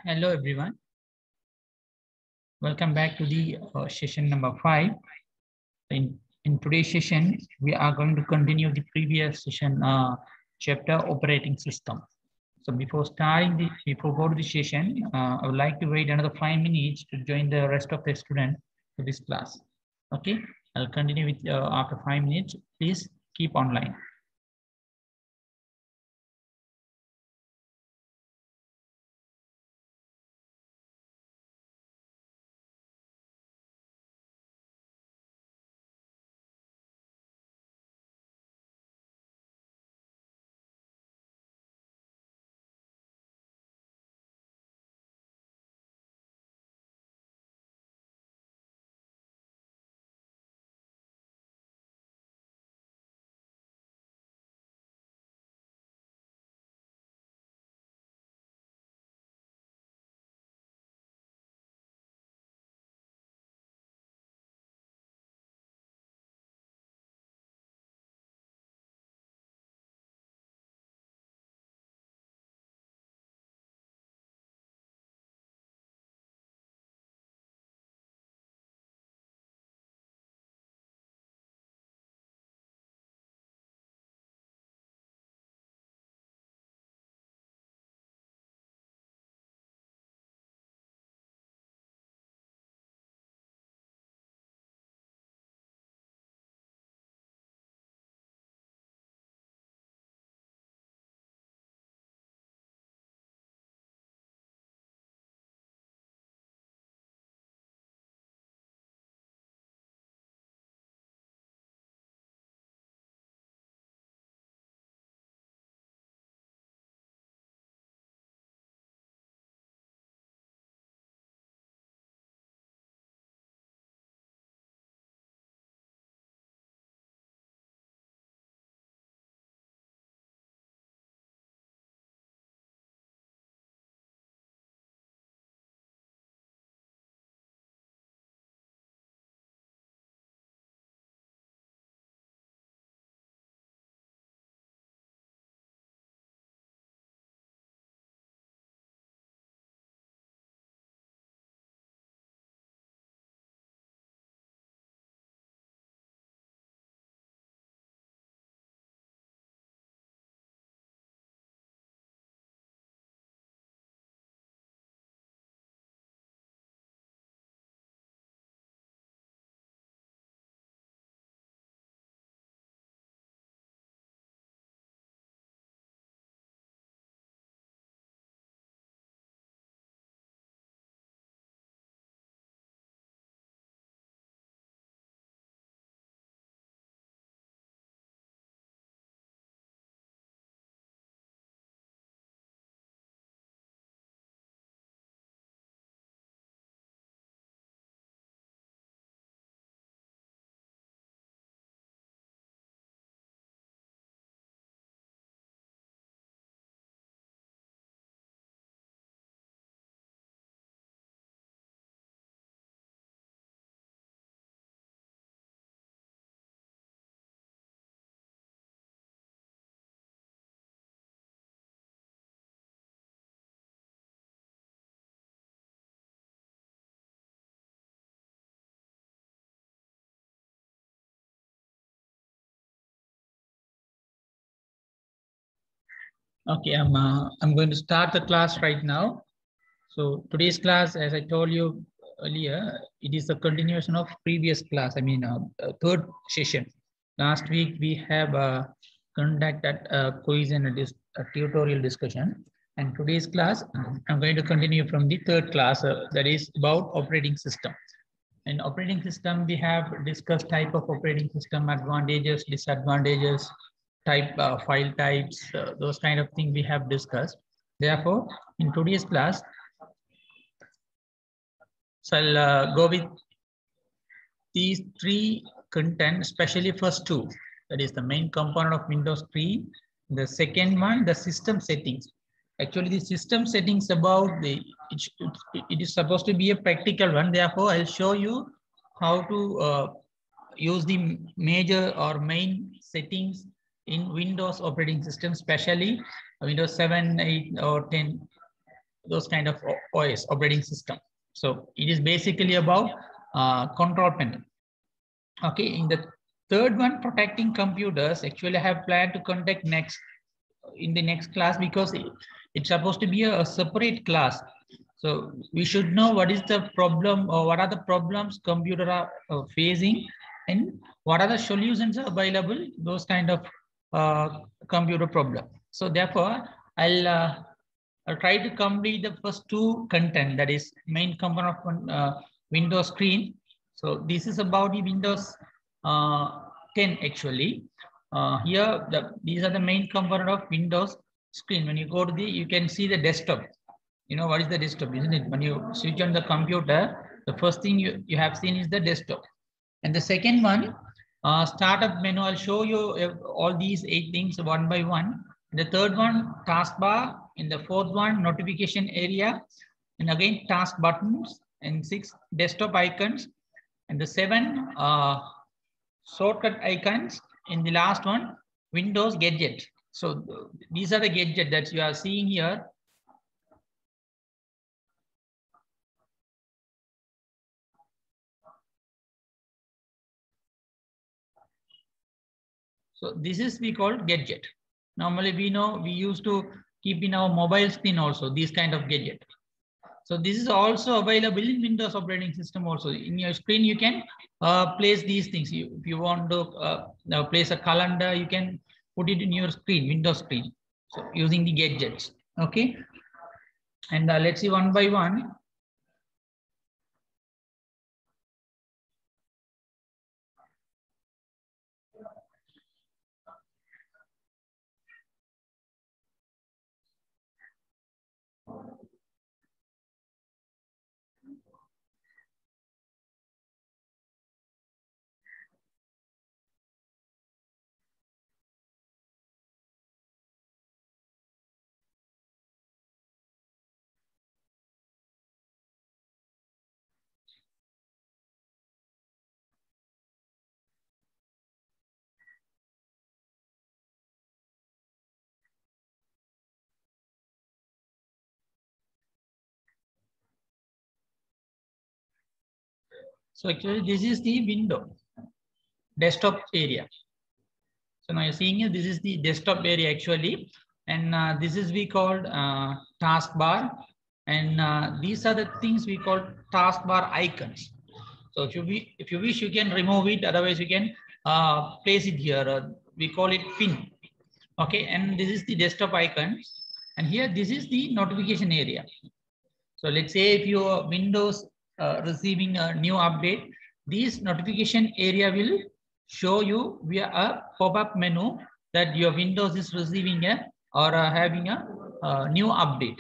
Hello everyone. Welcome back to the session number 5. In today's session, we are going to continue the previous session chapter operating system. So before go to the session, I would like to wait another 5 minutes to join the rest of the students to this class. Okay, I'll continue with after 5 minutes. Please keep online. Okay, I'm going to start the class right now. So today's class, as I told you earlier, it is a continuation of previous class. Third session. Last week we have conducted a quiz and a tutorial discussion. And today's class, I'm going to continue from the third class that is about operating system. In operating system, we have discussed type of operating system, advantages, disadvantages, file types, those kind of things we have discussed. Therefore, in today's class, so I'll go with these three content, especially first two. That is the main component of Windows 3. The second one, the system settings. Actually, the system settings about it is supposed to be a practical one. Therefore, I'll show you how to use the major or main settings in Windows operating system, especially Windows 7, 8, or 10. those kind of OS, operating system. So it is basically about control panel. Okay, in the third one, protecting computers, actually I have planned to conduct in the next class, because it's supposed to be a separate class. So we should know what is the problem, or what are the problems computer are facing, and what are the solutions available, those kind of computer problem. So therefore, I'll try to complete the first two content, that is main component of Windows screen. So this is about the Windows 10 actually. Here, these are the main component of Windows screen. When you go to you can see the desktop. You know what is the desktop, isn't it? When you switch on the computer, the first thing you have seen is the desktop. And the second one, startup menu. I'll show you all these 8 things one by one. The third one, taskbar. In the fourth one, notification area. And again, task buttons. And 6, desktop icons. And the 7, shortcut icons. In the last one, Windows gadget. So these are the gadgets that you are seeing here. So this is we call gadget. Normally we know we used to keep in our mobile screen also these kind of gadget. So this is also available in Windows operating system also. In your screen you can place these things. If you want to place a calendar, you can put it in your screen, Windows screen. So using the gadgets, okay. And let's see one by one. So actually this is the window, desktop area. So now you're seeing it, this is the desktop area actually. And this is we called taskbar. And these are the things we call taskbar icons. So if you wish, you can remove it. Otherwise, you can place it here. We call it pin. Okay, and this is the desktop icon. And here, this is the notification area. So let's say if your Windows receiving a new update, this notification area will show you via a pop-up menu that your Windows is receiving having a new update.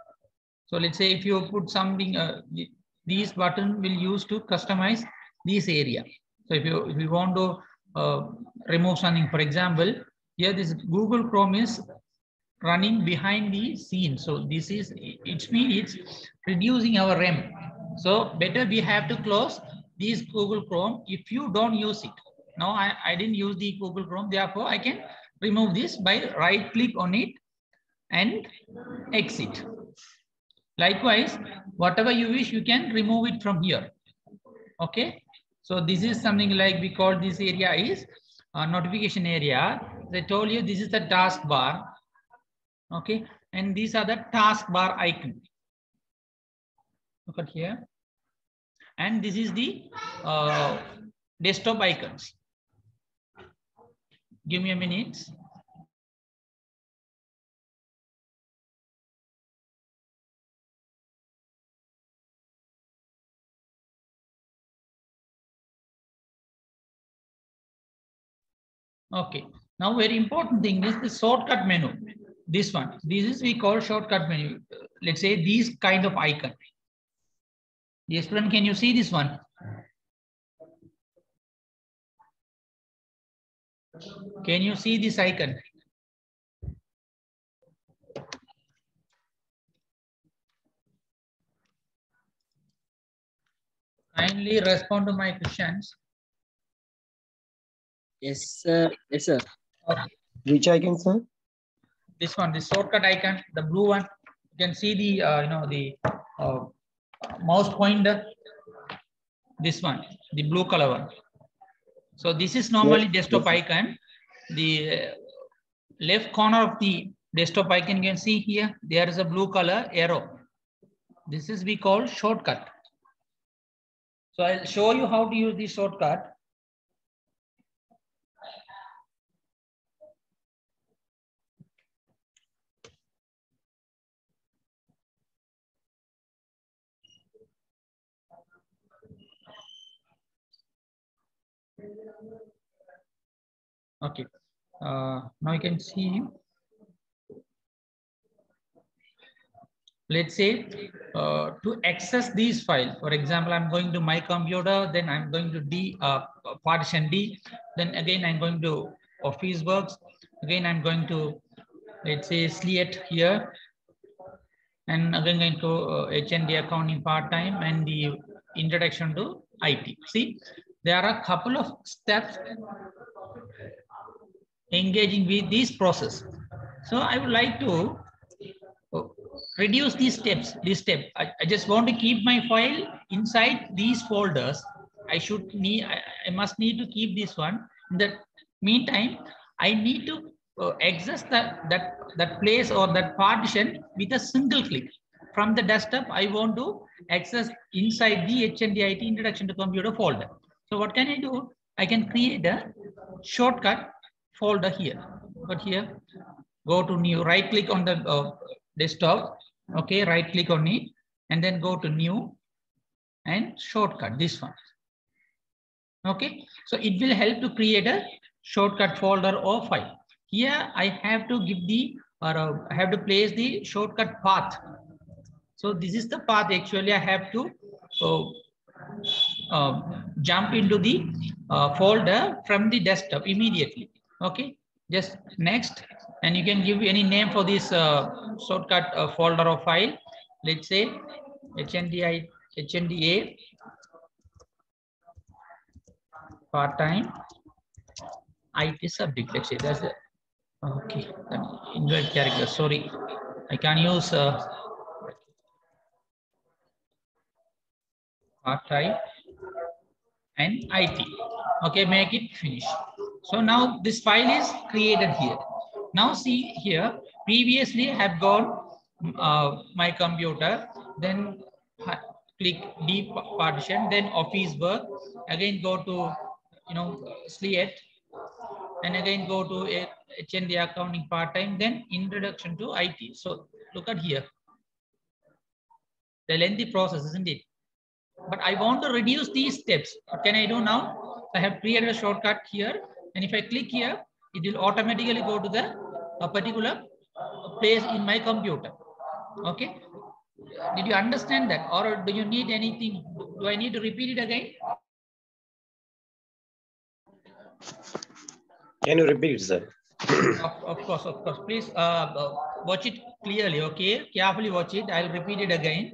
So let's say if you put something, these button will use to customize this area. So if you want to remove something, for example, here this Google Chrome is running behind the scene. So this is, it means it's reducing our RAM. So better we have to close this Google Chrome if you don't use it. Now I didn't use the Google Chrome, therefore I can remove this by right click on it and exit. Likewise, whatever you wish, you can remove it from here. Okay. So this is something like we call this area is notification area. As I told you, this is the taskbar. Okay. And these are the taskbar icon. Look at here. And this is the desktop icons. Give me a minute. Okay. Now, very important thing is the shortcut menu. This one. This is we call shortcut menu. Let's say these kind of icon. Yes, student, can you see this one? Can you see this icon? Kindly respond to my questions. Yes, sir. Yes, sir. Okay. Which icon, sir? This one, the shortcut icon, the blue one. can see the the mouse pointer, this one, the blue color one. So this is normally desktop icon. The left corner of the desktop icon, you can see here, there is a blue color arrow. This is we call shortcut. So I'll show you how to use this shortcut. Okay, now you can see, let's say to access these files, for example, I'm going to my computer, then I'm going to partition D, then again I'm going to Officeworks, again I'm going to, let's say, SLEET here, and again going to HND accounting part-time and the introduction to IT. See, there are a couple of steps engaging with this process. So I would like to reduce these steps. I just want to keep my file inside these folders. I must need to keep this one. In the meantime, I need to access that place or that partition with a single click. From the desktop, I want to access inside the HNDIT Introduction to Computer folder. So what can I do? I can create a shortcut folder here. But here, go to new, right click on the desktop. Okay, right click on it and then go to new and shortcut, this one. Okay, so it will help to create a shortcut folder or file. Here I have to give I have to place the shortcut path. So this is the path. Actually, I have to jump into the folder from the desktop immediately. Okay, just next, and you can give any name for this shortcut folder or file. Let's say HNDA part-time IT subject. Let's say that's the okay. Invalid character. Sorry, I can use part-time and IT. Okay, make it finish. So now this file is created here. Now see here, previously I have gone my computer, then click D partition, then Officeworks, again go to SLEET, and again go to HND accounting part-time, then introduction to IT. So look at here, the lengthy process, isn't it? But I want to reduce these steps. What can I do now? I have created a shortcut here, and if I click here, it will automatically go to the particular place in my computer. Okay. Did you understand that, or do you need anything? Do I need to repeat it again? Can you repeat, sir? Of course. Please watch it clearly. Okay, carefully watch it. I'll repeat it again.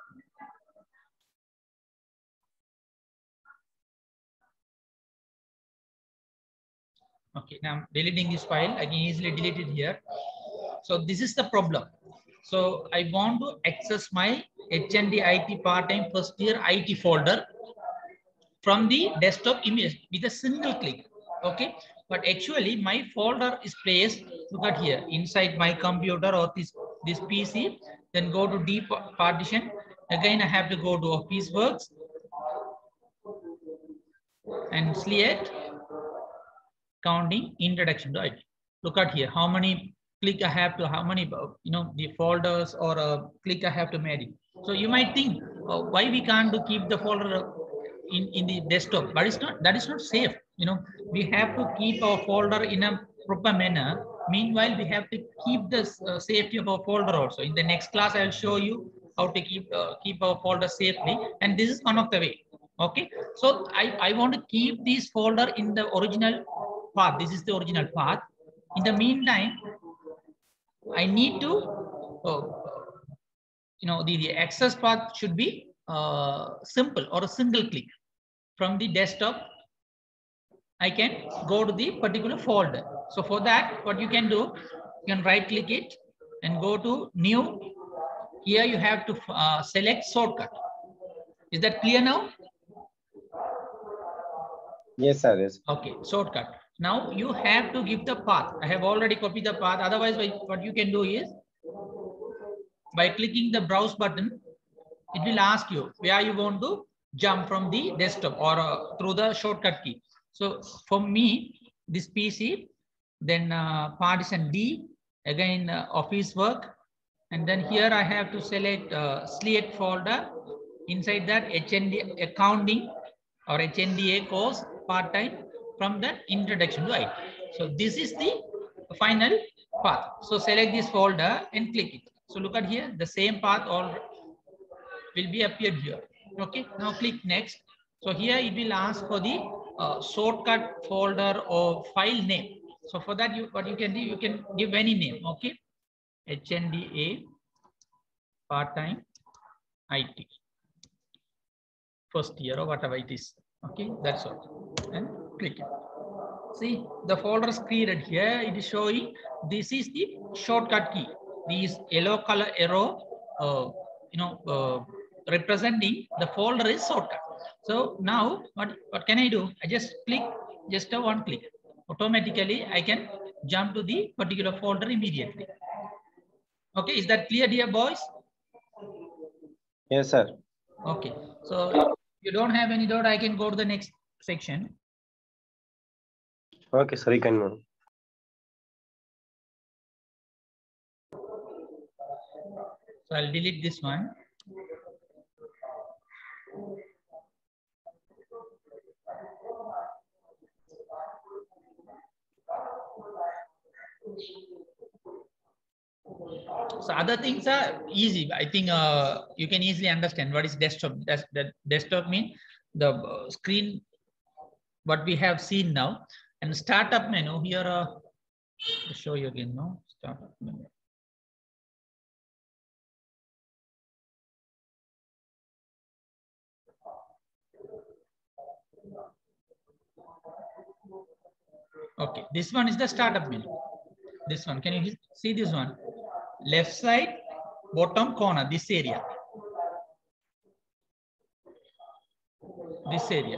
Okay, now I'm deleting this file. I can easily delete it here. So this is the problem. So I want to access my HND IT part-time first year IT folder from the desktop image with a single click. Okay, but actually my folder is placed, look at here, inside my computer or this PC. Then go to D partition. Again, I have to go to Officeworks and SLEET counting introduction to IT. Look at here, how many click I have to, how many the folders or click I have to make it. So you might think why we can't keep the folder in the desktop, but that is not safe. We have to keep our folder in a proper manner. Meanwhile, we have to keep the safety of our folder also. In the next class, I'll show you how to keep our folder safely, and this is one of the way. Okay, so I want to keep this folder in the original path. This is the original path. In the meantime, I need to the access path should be simple or a single click. From the desktop, I can go to the particular folder. So for that, what you can do, you can right click it and go to new here you have to select shortcut. Is that clear now? Yes, sir. Yes. Okay, shortcut. Now you have to give the path. I have already copied the path. Otherwise, what you can do is by clicking the browse button, it will ask you where you want to jump from the desktop or through the shortcut key. So for me, this PC, then partition D, again office work, and then here I have to select SLED folder. Inside that HND accounting or HNDA course part-time from the introduction to IT. So this is the final path. So select this folder and click it. So look at here, the same path all will be appeared here. Okay, now click next. So here it will ask for the shortcut folder or file name. So for that, what you can do, you can give any name. Okay, HNDA part-time IT first year or whatever it is. Okay, that's all. And click it. See, the folder is created here. It is showing this is the shortcut key. These yellow color arrow, representing the folder is shortcut. So now what can I do? I just click just a one click. Automatically, I can jump to the particular folder immediately. Okay, is that clear, dear boys? Yes, sir. Okay, so if you don't have any doubt, I can go to the next section. Okay, sir. You can move. So I'll delete this one. So other things are easy. I think you can easily understand what is desktop. That desktop means the screen what we have seen now. And startup menu here. I'll show you again. No startup menu. Okay, this one is the startup menu. This one, can you see this one? Left side, bottom corner, this area. This area.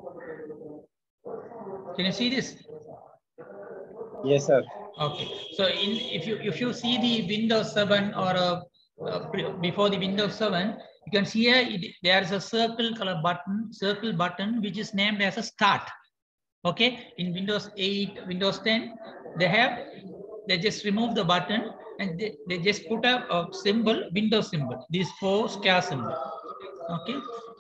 Can you see this? Yes, sir. Okay. So if you see the Windows 7 or before the Windows 7, you can see here there is a circle button which is named as a start. Okay. In Windows 8, Windows 10, they just remove the button and they just put a symbol, Windows symbol, this 4 square symbol. Okay.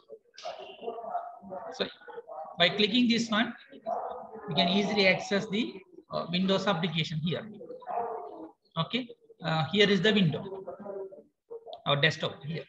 So by clicking this one, you can easily access the Windows application here. Okay, here is the window, our desktop here.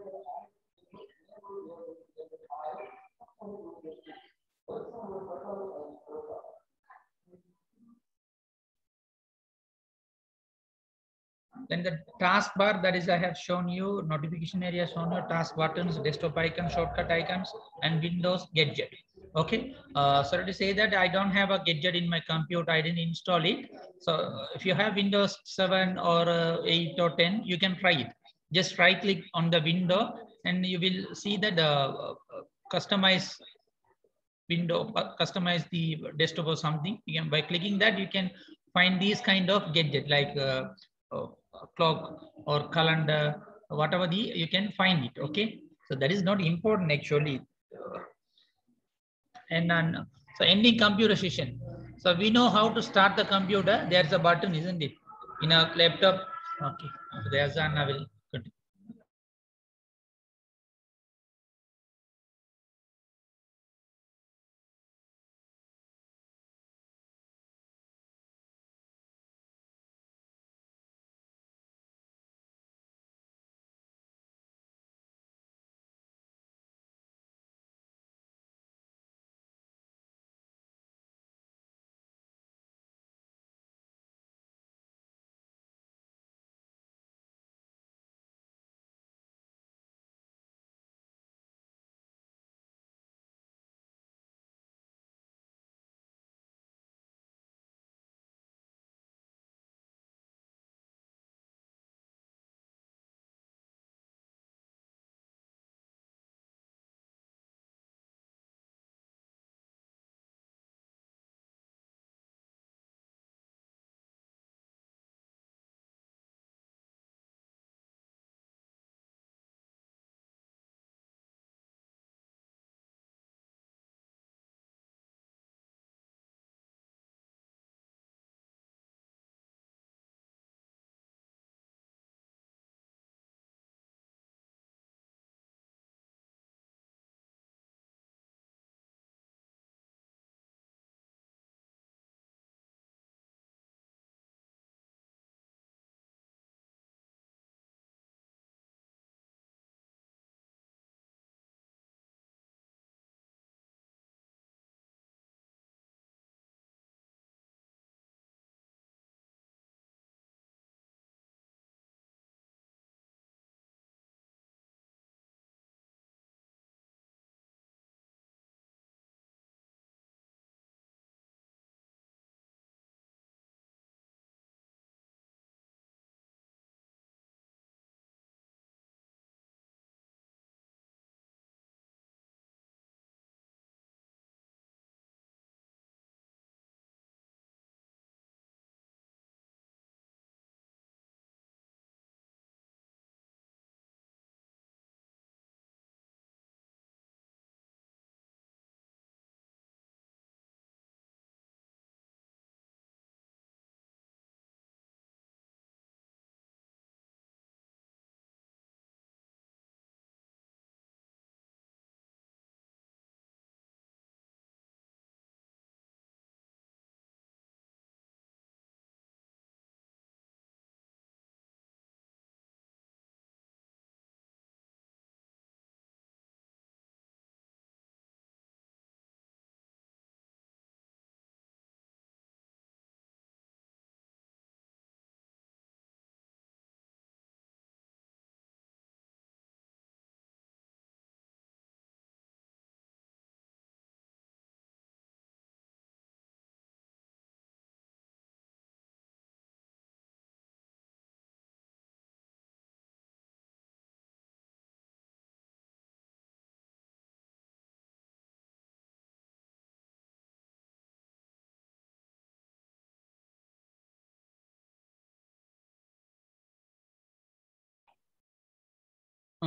Then the taskbar, that is I have shown you, notification area shown you, task buttons, desktop icons, shortcut icons, and Windows gadget. Okay, sorry to say that I don't have a gadget in my computer. I didn't install it. So if you have Windows 7 or 8 or 10, you can try it. Just right click on the window and you will see that customize window, customize the desktop or something. You can, by clicking that, you can find these kind of gadget like clock or calendar, whatever you can find it. Okay, so that is not important actually. And so ending computer session. So we know how to start the computer. There's a button, isn't it, in a laptop? Okay, so there's an, I will continue.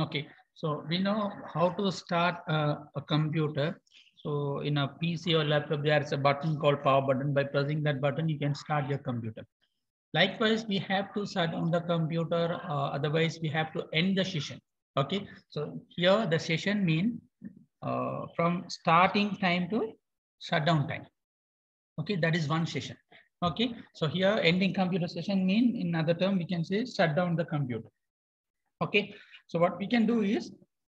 Okay, so we know how to start a computer. So in a PC or laptop, there is a button called power button. By pressing that button, you can start your computer. Likewise, we have to shut down the computer. Otherwise, we have to end the session. Okay, so here the session mean from starting time to shutdown time. Okay, that is one session. Okay, so here ending computer session mean, in other term, we can say shut down the computer. Okay, so what we can do is,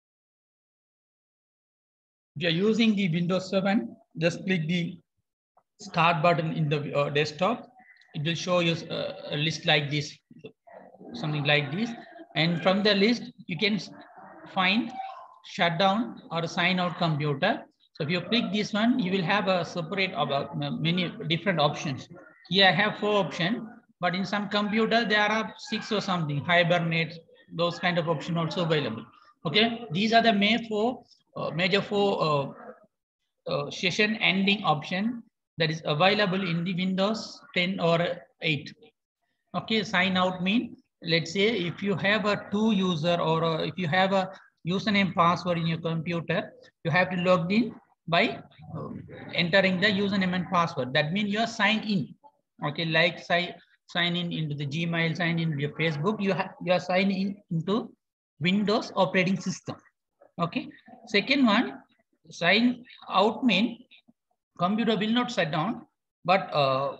if you are using the Windows 7, just click the start button in the desktop. It will show you a list like this, something like this. And from the list, you can find shutdown or sign out computer. So if you click this one, you will have a separate about many different options. Here I have 4 options, but in some computer there are 6 or something, hibernate, those kind of options also available. Okay, these are the major four session ending option that is available in the Windows 10 or 8. Okay, sign out mean, let's say if you have a 2 user or if you have a username password in your computer, you have to log in by entering the username and password. That means you are signed in. Okay, like sign in into the Gmail, sign in your Facebook, you are signed in into Windows operating system. Okay, second one, sign out mean computer will not shut down, but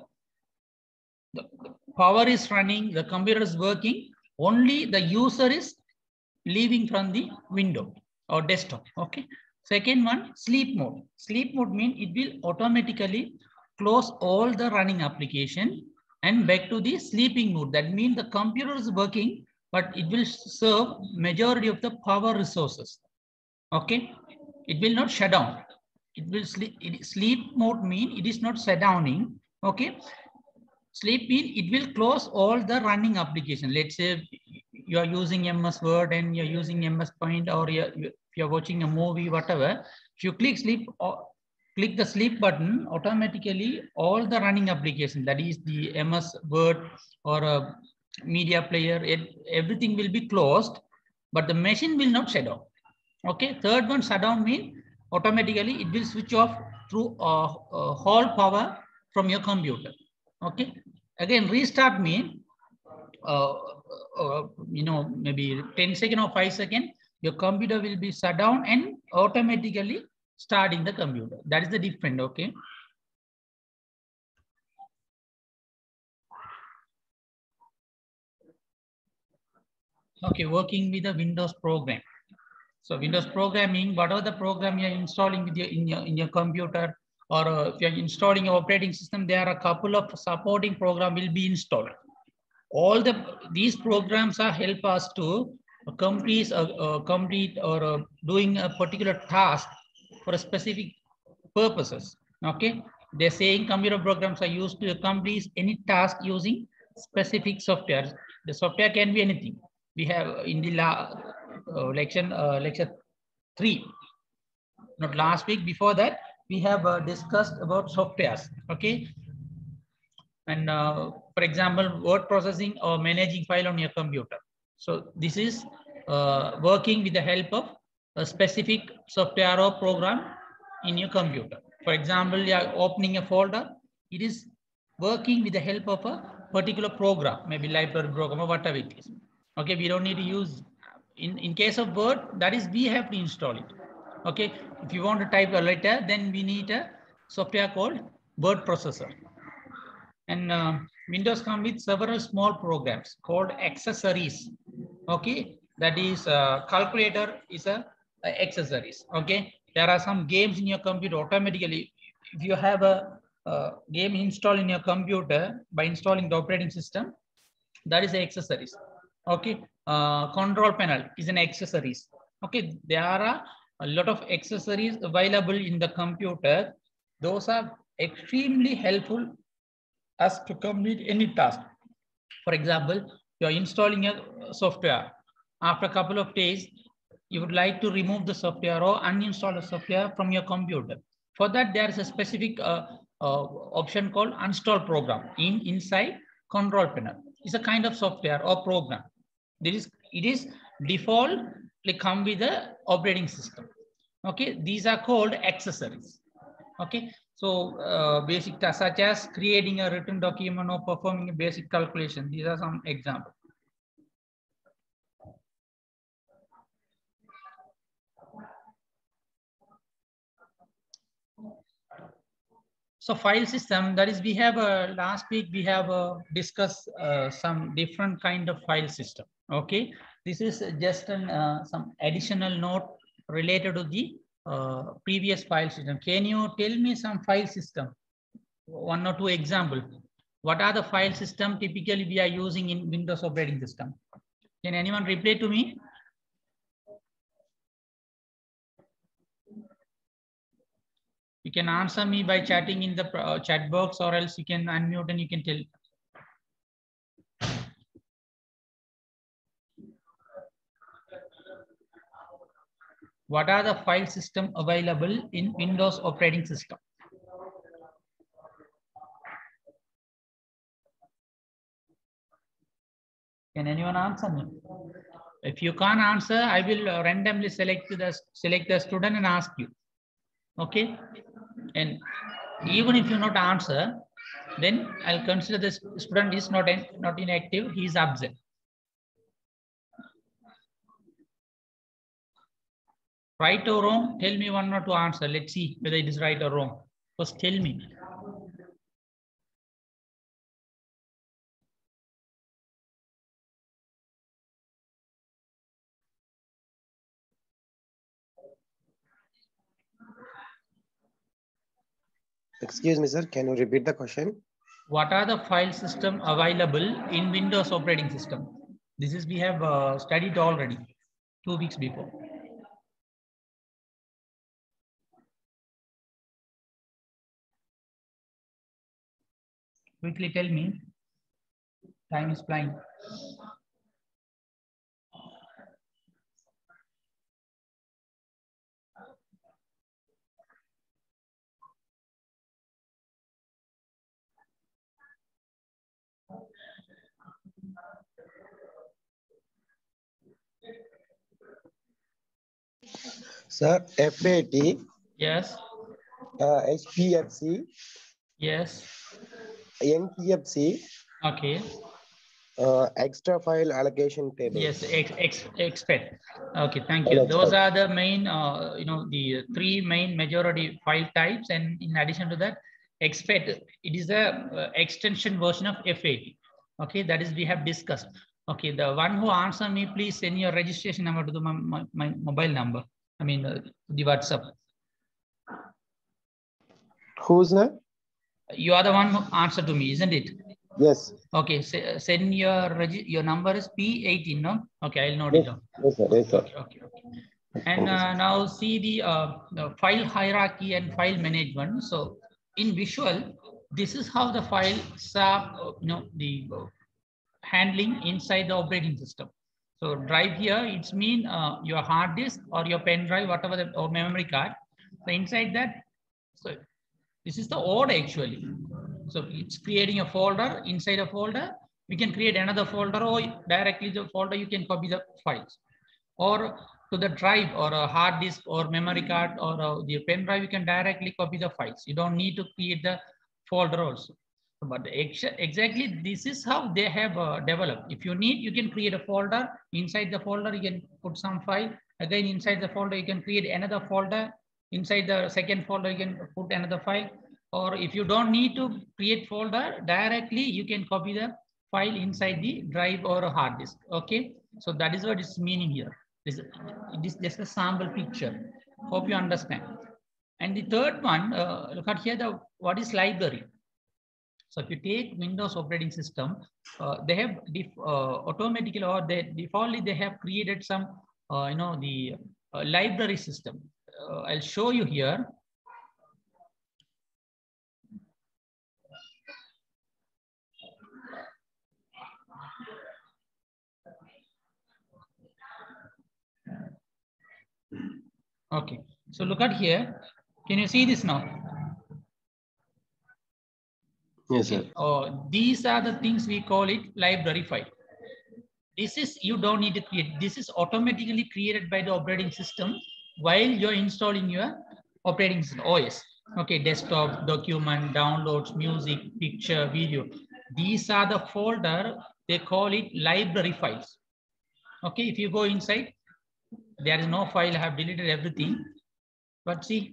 the power is running, the computer is working, only the user is leaving from the window or desktop. Okay, second one, sleep mode. Sleep mode means it will automatically close all the running application and back to the sleeping mode. That means the computer is working, but it will serve majority of the power resources. Okay, it will not shut down. It will sleep mode mean it is not shut downing. Okay, sleep mean it will close all the running application. Let's say you are using MS Word and you're using MS Paint, or you're watching a movie, whatever. If you click sleep or click the sleep button, automatically all the running application, that is the MS Word or a media player, everything will be closed, but the machine will not shut down. Okay, third one, shutdown mean automatically it will switch off through whole power from your computer. Okay, again restart mean maybe 10 seconds or 5 seconds, your computer will be shut down and automatically starting the computer. That is the difference. Okay. Okay, working with the Windows program. So Windows programming, whatever the program you're installing with in your computer, or if you're installing your operating system, there are a couple of supporting program will be installed. All these programs are help us to complete or doing a particular task for a specific purposes. Okay, they're saying computer programs are used to complete any task using specific software. The software can be anything. We have in the lecture 3, not last week, before that we have discussed about softwares. Okay, and for example, word processing or managing file on your computer. So this is working with the help of a specific software or program in your computer. For example, you are opening a folder, it is working with the help of a particular program, maybe library program or whatever it is. Okay, we don't need to use, in case of Word, that is we have to install it. Okay, if you want to type a letter, then we need a software called word processor. And Windows comes with several small programs called accessories. Okay, that is calculator is a accessories. Okay, there are some games in your computer automatically. If you have a game installed in your computer by installing the operating system, that is the accessories. Okay, control panel is an accessories. Okay, there are a lot of accessories available in the computer. Those are extremely helpful us to complete any task. For example, you are installing a software. After a couple of days, you would like to remove the software or uninstall the software from your computer. For that, there is a specific option called uninstall program inside control panel. It's a kind of software or program. It is default come with the operating system. Okay, these are called accessories. Okay, so basic tasks such as creating a written document or performing a basic calculation. These are some examples. So file system, that is, we have last week we have discussed some different kind of file system. Okay, this is just an some additional note related to the previous file system. Can you tell me some file system, one or two example? What are the file system typically we are using in Windows operating system? Can anyone reply to me? You can answer me by chatting in the chat box, or else you can unmute and you can tell. What are the file system available in Windows operating system? Can anyone answer me? If you can't answer, I will randomly select the student and ask you. Okay, and even if you not answer, then I'll consider this student is not inactive, he is absent. Right or wrong? Tell me one or two answer. Let's see whether it is right or wrong. First, tell me. Excuse me, sir. Can you repeat the question? What are the file system available in Windows operating system? This is we have studied already 2 weeks before. Quickly tell me. Time is flying. Sir, FAT, Yes. HPFC, Yes. NTFC, Okay. extra file allocation table. Yes. Expect. Okay. Thank you. Those are the main, the 3 main majority file types, and in addition to that, expect, it is a extension version of FAT. Okay, that is we have discussed. Okay, the one who answer me, please send your registration number to my mobile number. I mean the WhatsApp. Who's that? You are the one who answered to me, isn't it? Yes. Okay, send your number is P18, no? Okay, I'll note it down. Yes, sir. Yes, sir. Okay. And now see the file hierarchy and file management. So in visual, this is how the files are, handling inside the operating system. So drive here, it's mean your hard disk or your pen drive, whatever or memory card. So inside that, so this is the order actually. So it's creating a folder. Inside a folder, we can create another folder, or directly the folder you can copy the files, or to the drive or a hard disk or memory card or the pen drive, you can directly copy the files. You don't need to create the folder also. But exactly this is how they have developed. If you need, you can create a folder. Inside the folder, you can put some file. Again, inside the folder, you can create another folder. Inside the second folder, you can put another file. Or if you don't need to create folder, directly you can copy the file inside the drive or a hard disk. Okay, so that is what it's meaning here. It is just a sample picture. Hope you understand. And the third one, look at here, what is library? So if you take Windows operating system, they have automatically, or defaultly they have created some, the library system. I'll show you here. Okay, so look at here. Can you see this now? Yes, sir. These are the things we call it library file. This is, you don't need to create. This is automatically created by the operating system while you're installing your operating system, OS. Okay, desktop, document, downloads, music, picture, video. These are the folder, they call it library files. Okay, if you go inside, there is no file, I have deleted everything. But see,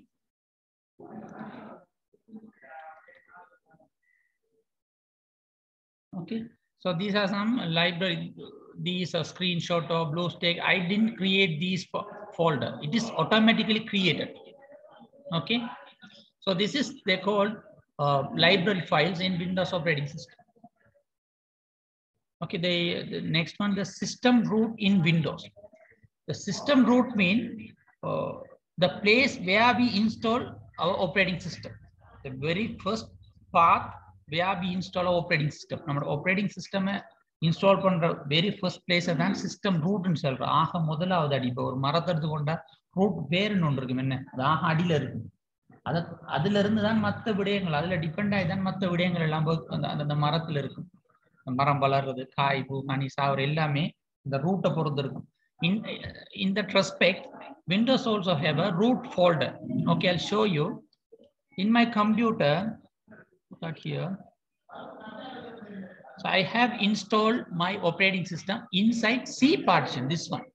okay, so these are some library, these are screenshot of BlueStack. I didn't create these folder, it is automatically created. Okay, so this is, they called library files in Windows operating system. Okay, the next one, the system root in Windows. The system root means the place where we install our operating system. The very first path where we install our operating system. Our operating system install பண்ற very first place தான் system root ன்னு சொல்றோம். ஆக முதலாவது அடி, இப்போ ஒரு மரத்தை எடுத்து கொண்டா root வேர்ன்னு ஒன்று இருக்கும், என்ன அது ஆக அடியில இருக்கும். அதுல இருந்து தான் மற்ற விடயங்கள், அதுல டிபெண்ட் ஆகி தான் மற்ற விடயங்கள் எல்லாம் அந்த மரத்துல இருக்கும். மரம் வளர்றது, காய், பூ, கனி, சாவர எல்லாமே இந்த ரூட்டை பொறுத்து இருக்கும். In that respect, Windows also have a root folder. Okay, I'll show you. In my computer, look here. So I have installed my operating system inside C partition, this one.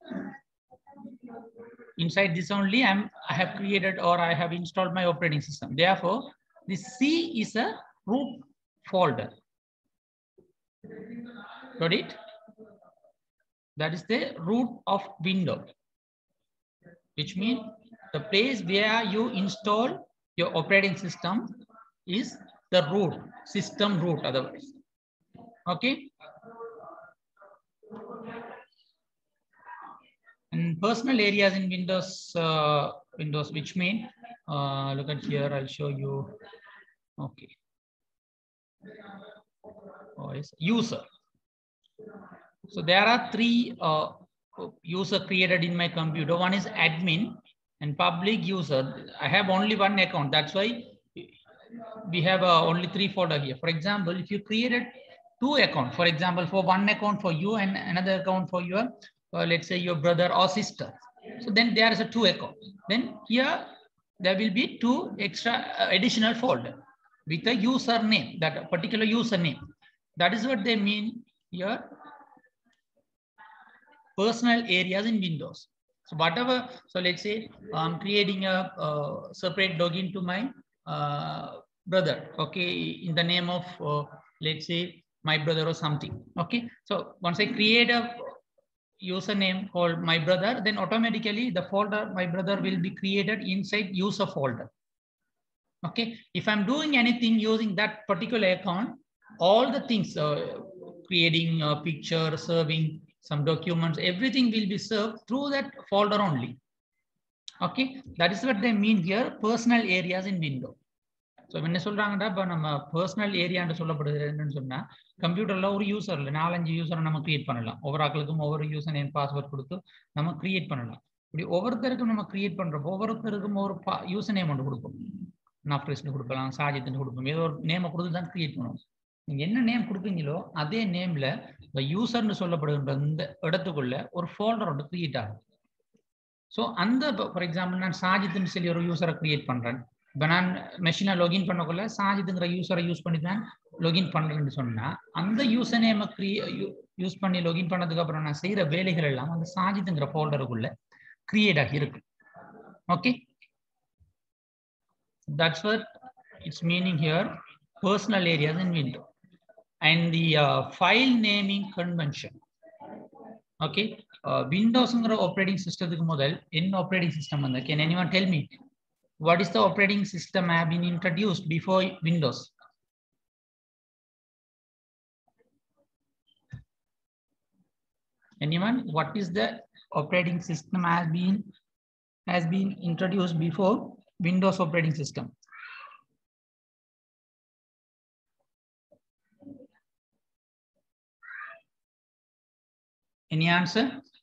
Inside this only I have created or I have installed my operating system. Therefore, this C is a root folder. Got it? That is the root of Windows, which means the place where you install your operating system is the root, system root otherwise. Okay. And personal areas in Windows, which mean, look at here, I'll show you. Okay. Oh, yes. User. So there are three user created in my computer. One is admin and public user. I have only one account. That's why we have only 3 folder here. For example, if you created 2 accounts, for example, for one account for you and another account for your, let's say your brother or sister. So then there is a 2 account. Then here there will be 2 extra additional folder with a username, that particular username. That is what they mean here. Personal areas in Windows. So whatever, so let's say I'm creating a separate login to my brother, okay, in the name of let's say my brother or something. Okay, so once I create a username called my brother, then automatically the folder my brother will be created inside user folder. Okay, if I'm doing anything using that particular account, all the things, creating a picture, serving some documents, everything will be served through that folder only. Okay, that is what they mean here, personal areas in Windows. So when you personal area and computer user 4-5 user create over username password create create username name create என்ன name கொடுப்பீங்களோ அதே நேம்ல the user னு சொல்லப்படுகின்ற இந்த இடத்துக்குள்ள ஒரு folder ஒன்று கிரியேட் ஆகும். சோ அந்த ஃபார் எக்ஸாம்பிள் நான் சாஜித்னு சொல்லி ஒரு யூசரை கிரியேட் பண்றேன். இப்போ நான் மெஷினை லாகின் பண்ணக்குள்ள சாஜித்ங்கிற யூசரை யூஸ் பண்ணி தான் லாகின் பண்றேன்னு சொன்னா அந்த யூசர் நேமை யூஸ் பண்ணி லாகின் பண்ணதுக்கு அப்புறம் நான் செய்யற வேலைகள் எல்லாம் அந்த சாஜித்ங்கிற ஃபோல்டருக்குள்ள கிரியேட் ஆகி இருக்கு. Okay, that's what it's meaning here, personal areas in Windows. And the file naming convention. Okay, Windows operating system in operating system. Can anyone tell me what is the operating system have been introduced before Windows? Anyone? What is the operating system has been introduced before Windows operating system? Any answer?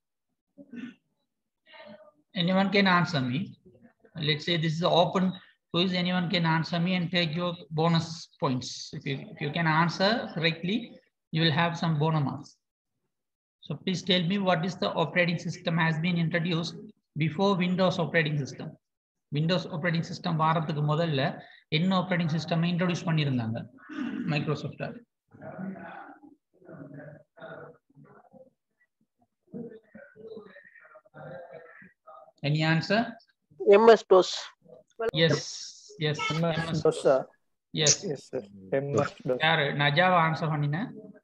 Anyone can answer me. Let's say this is open quiz. Anyone can answer me and take your bonus points. If you can answer correctly, you will have some bonus marks. So please tell me what is the operating system has been introduced before Windows operating system. Windows operating system வாரத்துக்கு முதல்ல என்ன operating system introduce பண்ணிருந்தாங்க Microsoft. Any answer? MS-DOS. Yes, yes. MS-DOS. Yes. Yes, sir. MS-DOS. யாரு நஜாவா answer பண்ணின?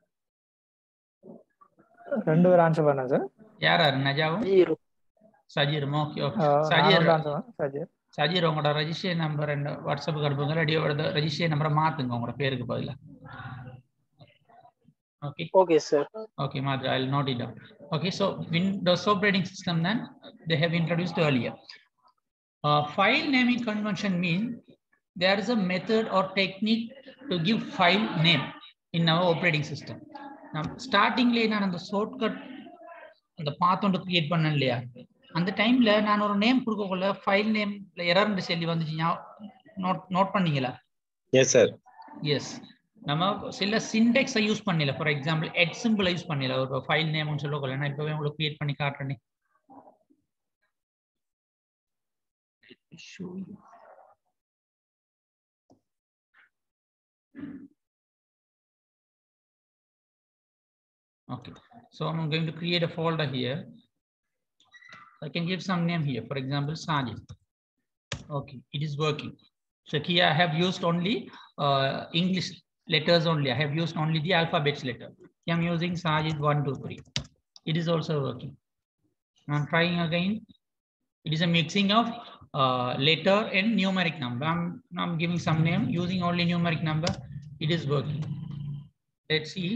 ரெண்டு பேர் answer பண்ணா sir. யார் நஜாவும்? சஜீர். Okay okay. சஜீர் உங்களோட ரெஜிஸ்ட்ரேஷன் நம்பர் அண்ட் வாட்ஸ்அப்புக்கு அனுப்புங்க. ரெடியோட ரெஜிஸ்ட்ரேஷன் நம்பரை மாத்துங்க உங்களோட பேருக்கு பதிலா. Okay. Okay, sir. Okay, Madhuri, I'll note it down. Okay, so Windows operating system then they have introduced earlier. File naming convention means there is a method or technique to give file name in our operating system. Now, starting le நான் அந்த shortcut அந்த path ஒன்று create பண்ணேன் இல்லையா, அந்த டைம்ல நான் ஒரு நேம் கொடுக்கக்குள்ள ஃபைல் நேம்ல எரர்னு சொல்லி வந்துச்சு. நோட் பண்ணீங்களா? Yes sir. எஸ். நம்ம சில சின்டெக்ஸை யூஸ் பண்ணல. ஃபார் எக்ஸாம்பிள் எட் சிம்பிளை யூஸ் பண்ணல ஒரு ஃபைல் நேம்னு சொல்லக்குள்ள. நான் இப்பவே உங்களுக்கு கிரியேட் பண்ணி காட்டுறேனே. Okay, so I'm going to create a folder here. I can give some name here, for example Sajid. Okay, it is working. So here I have used only English letters only. I have used only the alphabets letter. I'm using Sajid 1 2 3. It is also working. I'm trying again. It is a mixing of letter and numeric number. I'm giving some name using only numeric number. It is working. Let's see.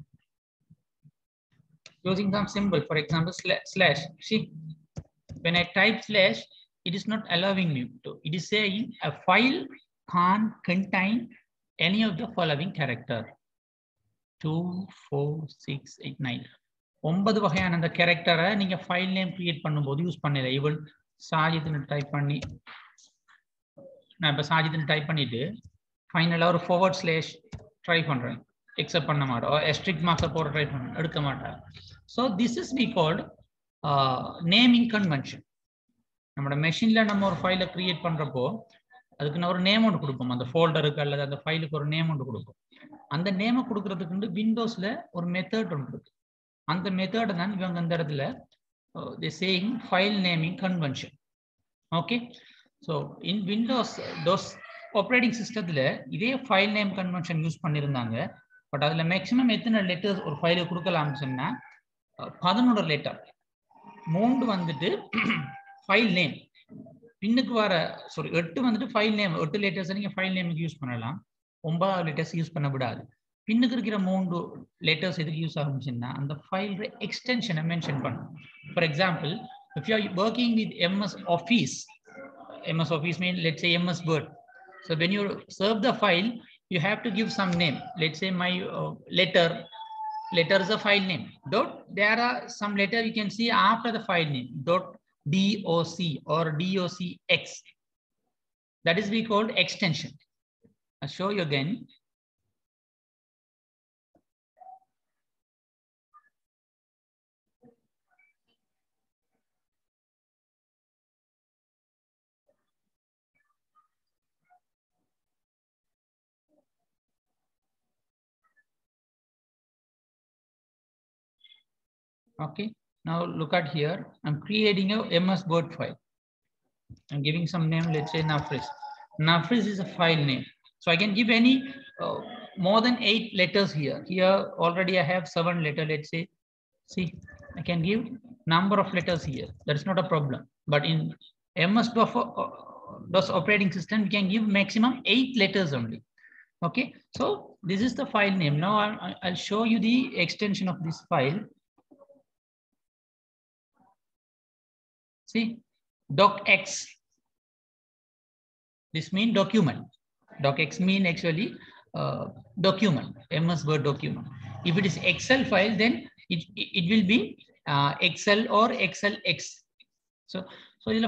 Using some symbol, for example slash. See, when I type slash, it is not allowing me to. It is saying a file can't contain any of the following character. 2 4 6 8 9. 9 வகையான அந்த கேரக்டரை நீங்க file name create பண்ணும்போது use பண்ணல. Even சாஜித்னு type பண்ணி நான் இப்ப சாஜித்னு டைப் பண்ணிட்டு ஃபைனலா ஒரு forward slash ட்ரை பண்றேன். எக்ஸெப்ட் பண்ண மாட்டோம். எஸ்ட்ரிக்ட் மார்க்ஸை போட ட்ரை பண்ண எடுக்க மாட்டேன். So this is be called naming convention. நம்மளோட மெஷின்ல நம்ம ஒரு ஃபைலை கிரியேட் பண்றப்போ அதுக்கு நான் ஒரு நேம் ஒன்று கொடுப்போம். அந்த ஃபோல்டருக்கு அல்லது அந்த ஃபைலுக்கு ஒரு நேம் ஒன்று கொடுப்போம். அந்த நேமை கொடுக்கறதுக்கு விண்டோஸ்ல ஒரு மெத்தட் ஒன்று இருக்கு. அந்த மெத்தட் தான் இவங்க அந்த இடத்துல saying file naming convention. Okay, so in Windows DOS operating சிஸ்டத்துல இதே ஃபைல் நேம் கன்வென்ஷன் யூஸ் பண்ணியிருந்தாங்க. பட் அதுல மேக்சிமம் எத்தனை லெட்டர்ஸ் ஒரு ஃபைலுக்கு கொடுக்கலாம்னு சொன்னா 11 லெட்டர். 3 வந்துட்டு ஃபைல் நேம், பின்னுக்கு வர 8 வந்துட்டு ஃபைல் நேம். 8 லெட்டர்ஸ் நீங்க ஃபைல் நேமுக்கு யூஸ் பண்ணலாம். 9 லெட்டர்ஸ் யூஸ் பண்ண விடாது. பின்னுக்கு இருக்கிற 3 லெட்டர்ஸ் எதுக்கு யூஸ் ஆகும்னா அந்த ஃபைல் எக்ஸ்டென்ஷனை மென்ஷன் பண்ணும். For example, if you are working with MS Office means let's say MS Word. So when you serve the file, you have to give some name. Let's say my letter is a file name. Dot, there are some letter you can see after the file name. Dot DOC or DOCX. That is we called extension. I'll show you again. Okay, now look at here. I'm creating a MS Word file. I'm giving some name, let's say Nafris. Nafris is a file name. So I can give any more than 8 letters here. Here already I have 7 letters, let's say. See, I can give number of letters here. That's not a problem. But in MS-DOS operating system, we can give maximum 8 letters only. Okay, so this is the file name. Now I'll show you the extension of this file. See, docx. This means document. Docx mean actually document, MS Word document. If it is Excel file, then it will be Excel or XLX. So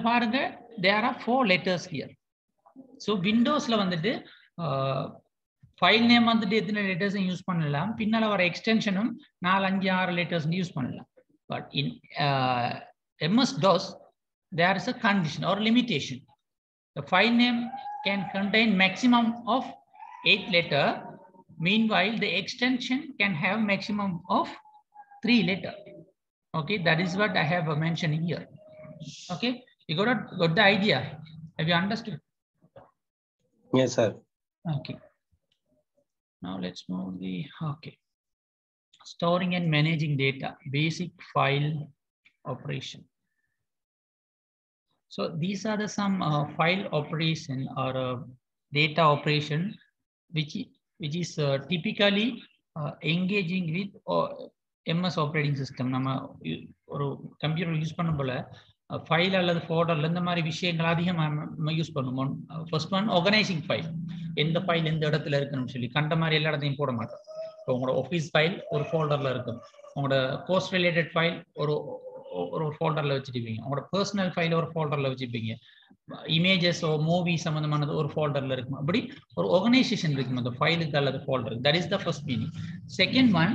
there are 4 letters here. So Windows la vandu file name வந்துட்டு எத்தனை லெட்டர்ஸும் use பண்ணலாம், பின்னால் வர எக்ஸ்டென்ஷனும் 4, 5, 6 letters use பண்ணலாம். But in MS-DOS there is a condition or limitation. The file name can contain maximum of 8 letters. Meanwhile, the extension can have maximum of 3 letters. Okay, that is what I have mentioned here. Okay, you got the idea? Have you understood? Yes, sir. Okay. Now let's move the, okay. Storing and managing data, basic file operation. So these are the some file operation or data operation which is typically engaging with MS operating system. நம்ம ஒரு computer use பண்ணும் போல file அல்லது ஃபோல்டர்ல இந்த மாதிரி விஷயங்கள் அதிகமாக use பண்ணுவோம். First one organising file. எந்த ஃபைல் எந்த இடத்துல இருக்குன்னு சொல்லி கண்ட மாதிரி எல்லா இடத்தையும் போட மாட்டோம். இப்போ உங்களோட ஆஃபீஸ் ஃபைல் ஒரு ஃபோல்டர்ல இருக்கும், உங்களோட கோர்ஸ் ரிலேட்டட் ஃபைல் ஒரு ஃபோல்டர்ல வச்சுருப்பீங்க, உங்களோட பர்சனல் ஃபைல் ஒரு ஃபோல்டர்ல வச்சுருப்பீங்க, இமேஜஸ் ஓ மூவி சம்பந்தமானது ஒரு ஃபோல்டர்ல இருக்கும். அப்படி ஒரு ஆர்கனைசேஷன் இருக்கும் அந்த ஃபைலுக்கு அல்லது ஃபோல்டர். That is the first meaning. Second one,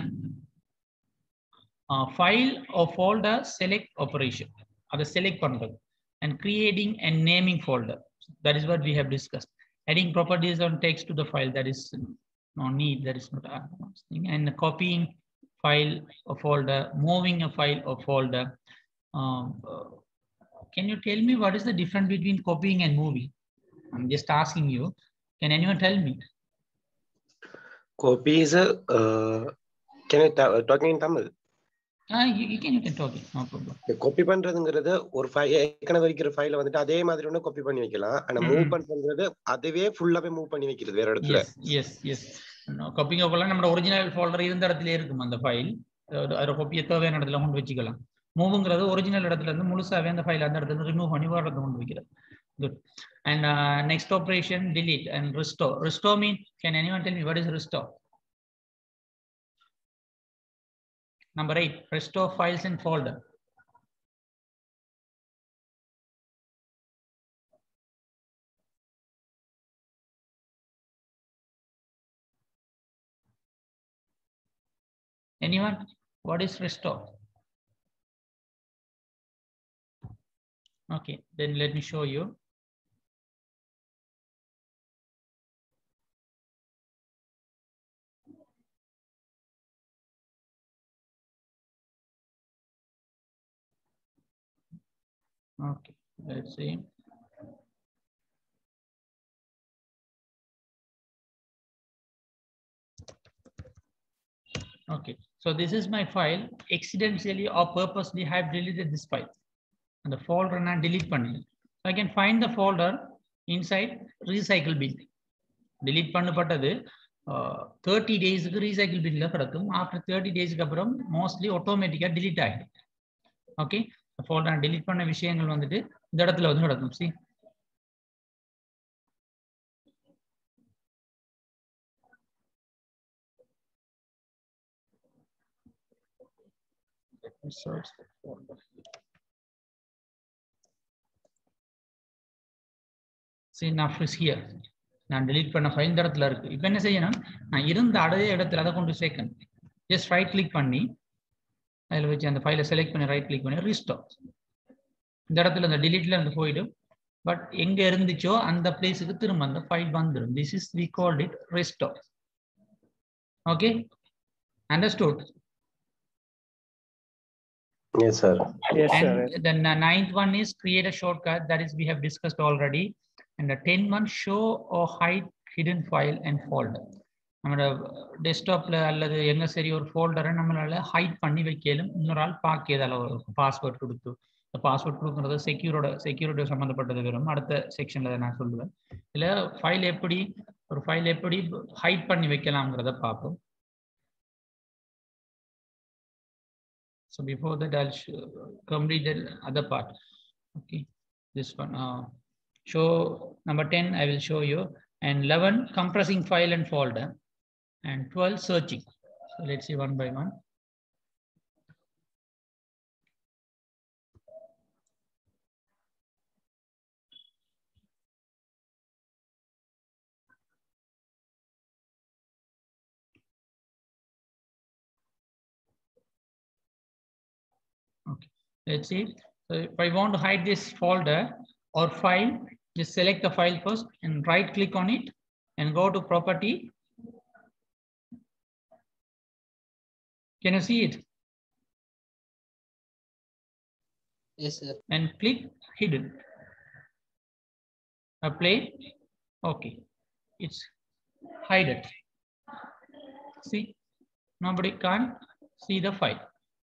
file or folder select operation. அதை செலக்ட் பண்றது and creating and naming folder. That is what we have discussed. Adding properties on text to the file, that is no need, that is not advanced thing. And copying file or folder, moving a file or folder. Can you tell me what is the difference between copying and moving? I'm just asking you. Can anyone tell me? Copy is a can I talking in Tamil? You can talk it, no problem. Copy பண்றதுங்கிறது ஒரு ஏற்கனவே இருக்கிற ஃபைலை வந்துட்டு அதே மாதிரி ஒன்று copy பண்ணி வைக்கலாம். ஆனா மூவ் பண்றது அதுவே ஃபுல்லாவே மூவ் பண்ணி வைக்கிறது வேற இடத்துல. எஸ் காப்பிங்க போல நம்ம ஒரிஜினல் ஃபோல்டர் இருந்த இடத்துல இருக்கும் அந்த ஃபைல், அதோட காப்பியை தேவையான இடத்துல கொண்டு வச்சுக்கலாம். மூவ்ங்கிறது ஒரிஜினல் இடத்துல இருந்து முழுசாவே அந்த ஃபைல் அந்த இடத்துல இருந்து ரிமூவ் பண்ணி வேற இடத்துல கொண்டு வைக்கிறது. Good. And next operation, delete and restore. Restore mean, can anyone tell me what is restore? Number 8, restore files and folder. Anyone? What is restore? Okay, then let me show you. Okay, let's see. Okay, so this is my file. Accidentally or purposely I have deleted this file. And the folder and delete panni. So I can find the folder inside recycle bin. Delete பண்ணப்பட்டது 30 days recycle bin la கிடக்கும். After 30 days அப்புறம் mostly automatically delete ஆகிடும். Okay, the folder delete பண்ண விஷயங்கள் வந்துட்டு இந்த இடத்துல வந்து கிடக்கும். See, let me search the folder. See, now is here. நான் delete பண்ண ஃபைல் இந்த இடத்துல இருக்கு. இப்போ என்ன செய்யணும், நான் இருந்த அதே இடத்துல அதை கொண்டு சேர்க்கணும். ஜஸ்ட் ரைட் கிளிக் பண்ணி அதில் வச்சு அந்த ஃபைலை செலக்ட் பண்ணி ரைட் கிளிக் பண்ணி ரீஸ்டோர். இந்த இடத்துல அந்த டிலீட்ல இருந்து போயிடும். பட் எங்க இருந்துச்சோ அந்த பிளேஸுக்கு திரும்ப அந்த ஃபைல் வந்துடும். This is we called it restore. Okay, understood? Yes, sir. Yes, And sir. the 9th one is create a shortcut. That is we have discussed already. And the 10th one, show or hide hidden file and folder. நம்மளோட டெஸ்க்டாப்ல அல்லது எங்க சரி ஒரு ஃபோல்டரை நம்மளால height பண்ணி வைக்கலும், இன்னொரு ஆள் பார்க்கதால password கொடுத்து. இந்த பாஸ்வேர்ட் கொடுக்குறது செக்யூரிட்டி சம்மந்தப்பட்டது வரும். அடுத்த செக்ஷன்ல நான் சொல்லுவேன். இல்ல ஒரு ஃபைல் எப்படி ஹைட் பண்ணி வைக்கலாம்ங்கிறத பார்ப்போம். So before that, I'll complete the other part. Okay, this one. Show number 10, I will show you. And 11, compressing file and folder. And 12, searching. So let's see one by one. Let's see. So if I want to hide this folder or file, just select the file first and right click on it and go to property. Can you see it? Yes, sir. And click hidden. Apply. Okay. It's hide it. See, nobody can't see the file.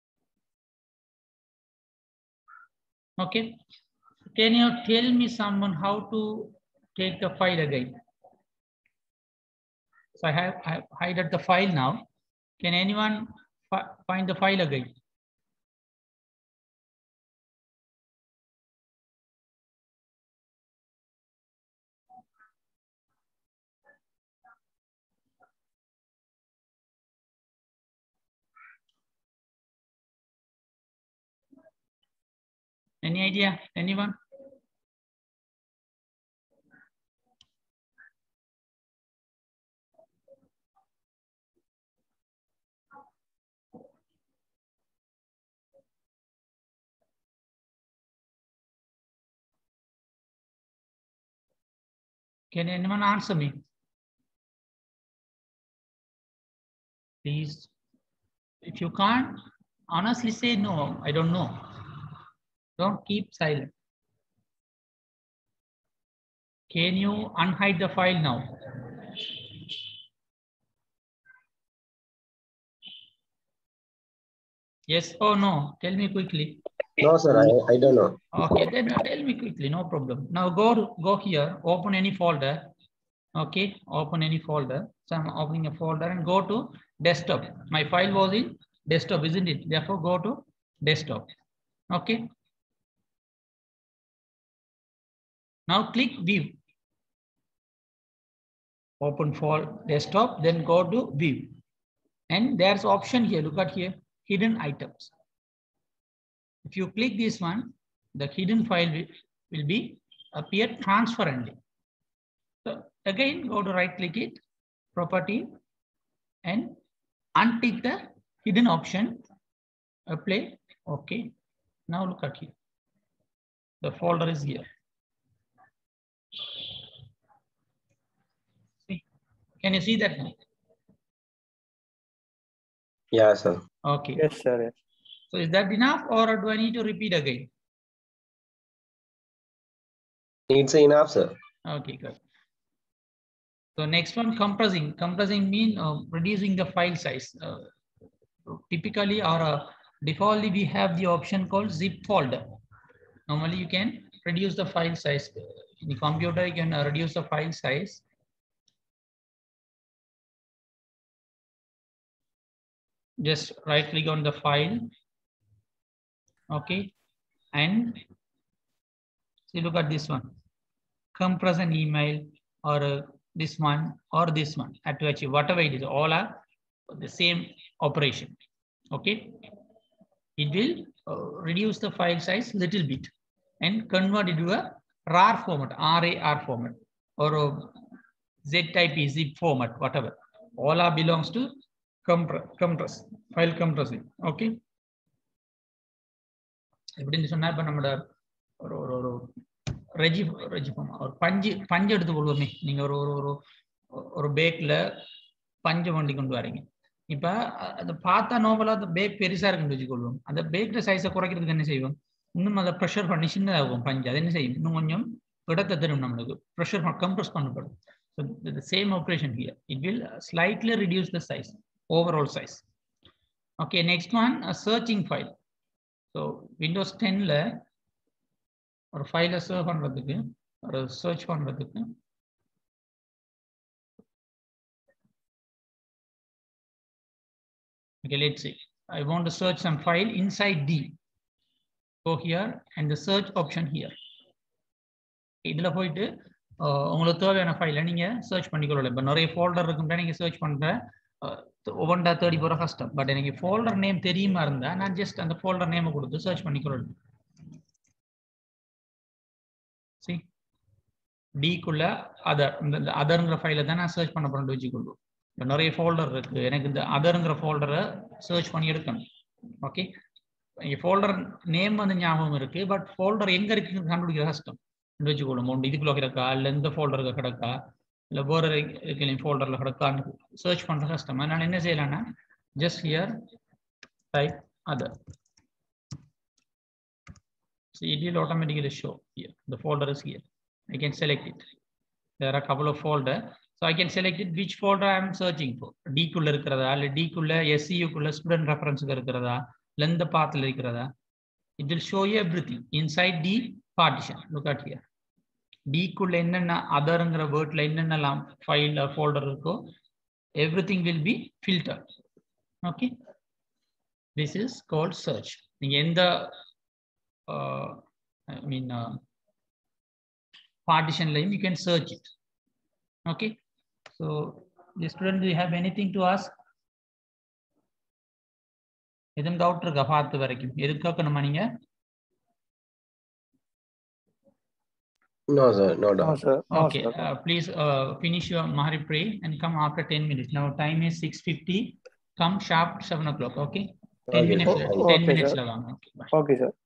Okay. Can you tell me someone how to take the file again? So I have hidden the file now. Can anyone find the file again? Any idea? Anyone? Can anyone answer me? Please. If you can't, honestly say no, I don't know. Don't keep silent. Can you unhide the file now? Yes or no? Tell me quickly. No, sir, I don't know. Okay, then tell me quickly, no problem. Now go here, open any folder. Okay, open any folder. So I'm opening a folder and go to desktop. My file was in desktop, isn't it? Therefore, go to desktop. Okay. Now click view. Open for desktop, then go to view. And there's option here, look at here, hidden items. If you click this one, the hidden file will be appear transparently. So again, go to right click it, property, and untick the hidden option, apply, okay. Now look at here, the folder is here. See, can you see that now? Yeah, sir. Okay. Yes, sir. Yes. So is that enough or do I need to repeat again? It's enough, sir. Okay, good. So next one, compressing. Compressing means reducing the file size. Typically or defaultly, we have the option called zip folder. Normally, you can reduce the file size. In the computer, you can reduce the file size. Just right click on the file. Okay. And see, look at this one. Compress an email or this one or this one. At to achieve whatever it is, all are the same operation. Okay. It will reduce the file size little bit and convert it to a RAR format, RAR format, or ZType zip format, whatever. All are belongs to compress, file compressing. Okay. எப்படின்னு சொன்னா இப்ப நம்மளோட ஒரு ரெஜிஃபார்ம் ஒரு பஞ்சு எடுத்து கொள்வோமே, நீங்க ஒரு பேக்ல பஞ்சு வண்டி கொண்டு வரீங்க. இப்ப அதை பார்த்தா நோவலா அந்த பேக் பெருசா இருக்குன்னு வச்சுக்கொள்வோம். அந்த பேக்ல சைஸை குறைக்கிறதுக்கு என்ன செய்வோம், இன்னும் அதை ப்ரெஷர் பண்ணி சின்னதாகும் பஞ்சு. அது என்ன செய்யும், இன்னும் கொஞ்சம் இடத்தை தரும் நம்மளுக்கு, ப்ரெஷர் கம்ப்ரஸ் பண்ணப்படும். So the same operation here, it will slightly reduce the size, overall size. Okay, next one, a searching file. So Windows 10ல ஒரு ஃபைலை சர்ச் பண்றதுக்கு, ஒரு சர்ச் பண்றதுக்கு okay, let's see, I want to search some file inside D. Go here and the search option here. இதுல போயிட்டு உங்களுக்கு தேவையான ஃபைலை நீங்க சர்ச் பண்ணிக்கொள்ளலாம். இப்போ நிறைய ஃபோல்டர் இருக்குன்னா நீங்க சர்ச் பண்ற ஒவ்வொன்றா தேடி போற கஷ்டம். பட் எனக்கு ஃபோல்டர் நேம் தெரியுமா இருந்தா நான் ஜஸ்ட் அந்த ஃபோல்டர் நேமை கொடுத்து சர்ச் பண்ணிக்கொள்ளலாம். See, D-குள்ள அதர்ங்கிற ஃபைலை தான் நான் சர்ச் பண்ண போறேன்னு வச்சுக்கொள்வோம். நிறைய ஃபோல்டர் இருக்கு, எனக்கு இந்த அதர்ங்கிற ஃபோல்டரை சர்ச் பண்ணி எடுக்கணும். ஓகே, folder name வந்து ஞாபகம் இருக்கு பட் ஃபோல்டர் எங்க இருக்குன்னு கண்டுபிடிக்கிற கஷ்டம் வச்சுக்கொள்ளும் ஒன்று இதுக்குள்ள கிடக்கா இல்லை எந்த ஃபோல்டருக்கு கிடக்கா இல்லை வேற ஃபோல்டர்ல கிடக்கான்னு சர்ச் பண்ற கஷ்டம். அதனால என்ன செய்யலாம்னா just here type other, so it will automatically show here the folder is here. I can select it. There are a couple of folder, so I can select it which folder I am searching for. D குள்ள இருக்கிறதா இல்ல D குள்ள SCU குள்ள student reference இருக்கிறதா இல்ல இந்த pathல இருக்கிறதா. It will show you everything inside the partition. Look at here. D குள்ள என்னென்ன otherங்கிற wordல என்னென்னலாம் file folder இருக்கோ everything will be filtered. Okay, this is called search. நீங்க எந்த partition line you can search it. Okay, so the student, do you have anything to ask? எதுவும் doubt இருக்கா பார்த்து வரைக்கும் எதுக்காக நீங்க? No sir, no doubt. No, sir. No, Okay, sir. please finish your Maharib pray and come after 10 minutes. Now time is 6:50. Come sharp 7 o'clock. Okay, 10 Okay, minutes. sir. 10 Okay, minutes. sir. Okay, bye. Okay, sir.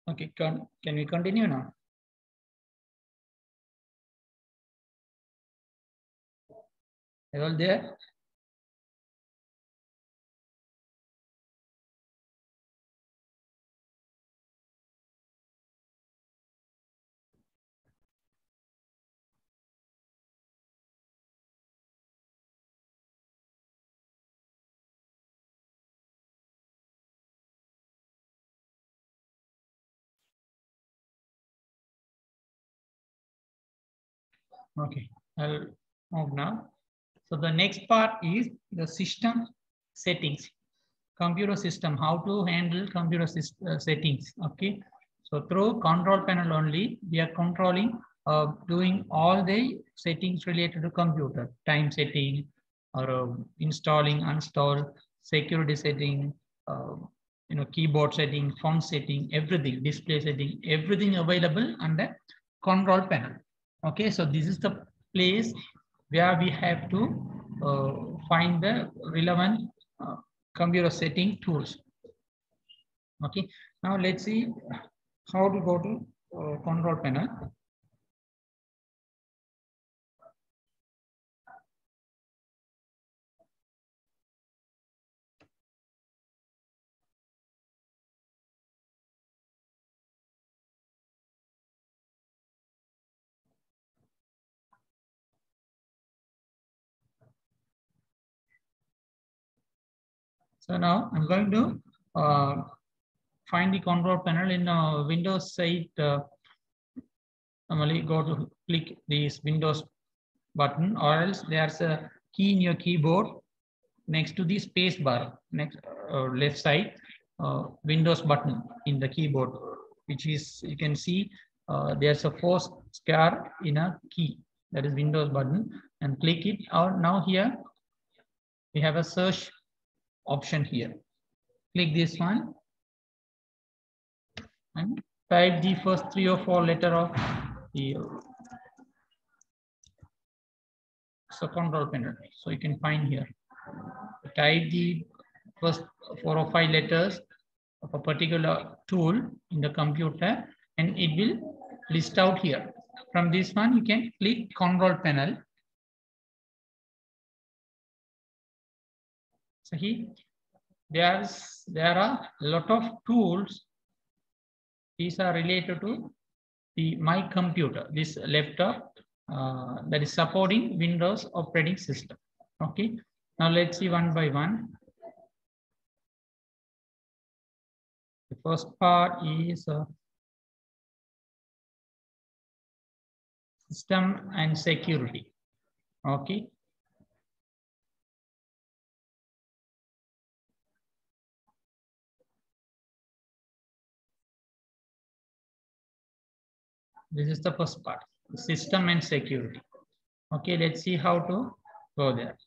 Okay, can we continue now? Are you all there? Okay, I'll move now. So the next part is the system settings, computer system, how to handle computer settings. Okay, so through control panel only, we are controlling, doing all the settings related to computer, time setting, or installing, uninstall, security setting, keyboard setting, font setting, everything, display setting, everything available under control panel. Okay, so this is the place where we have to find the relevant computer setting tools. Okay, now let's see how to go to control panel. So now I'm going to find the control panel in Windows site. Normally go to click this Windows button, or else there's a key in your keyboard next to the space bar, next left side, Windows button in the keyboard, which is, you can see there's a force square in a key, that is Windows button, and click it. Or now here we have a search option here. Click this one and type the first 3 or 4 letter of the control panel. So you can find here. Type the first 4 or 5 letters of a particular tool in the computer, and it will list out here. From this one, you can click control panel. So here, there are a lot of tools. These are related to my computer, this laptop that is supporting Windows operating system. Okay, now let's see one by one. The first part is system and security. Okay. This is the first part, system and security. Okay, let's see how to go there.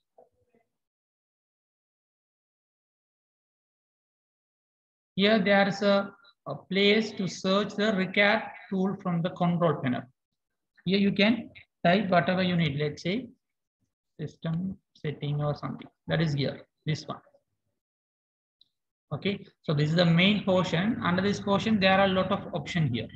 Here there is a place to search the recap tool from the control panel. Here you can type whatever you need. Let's say system setting or something. That is here, this one. Okay, so this is the main portion. Under this portion, there are a lot of options here.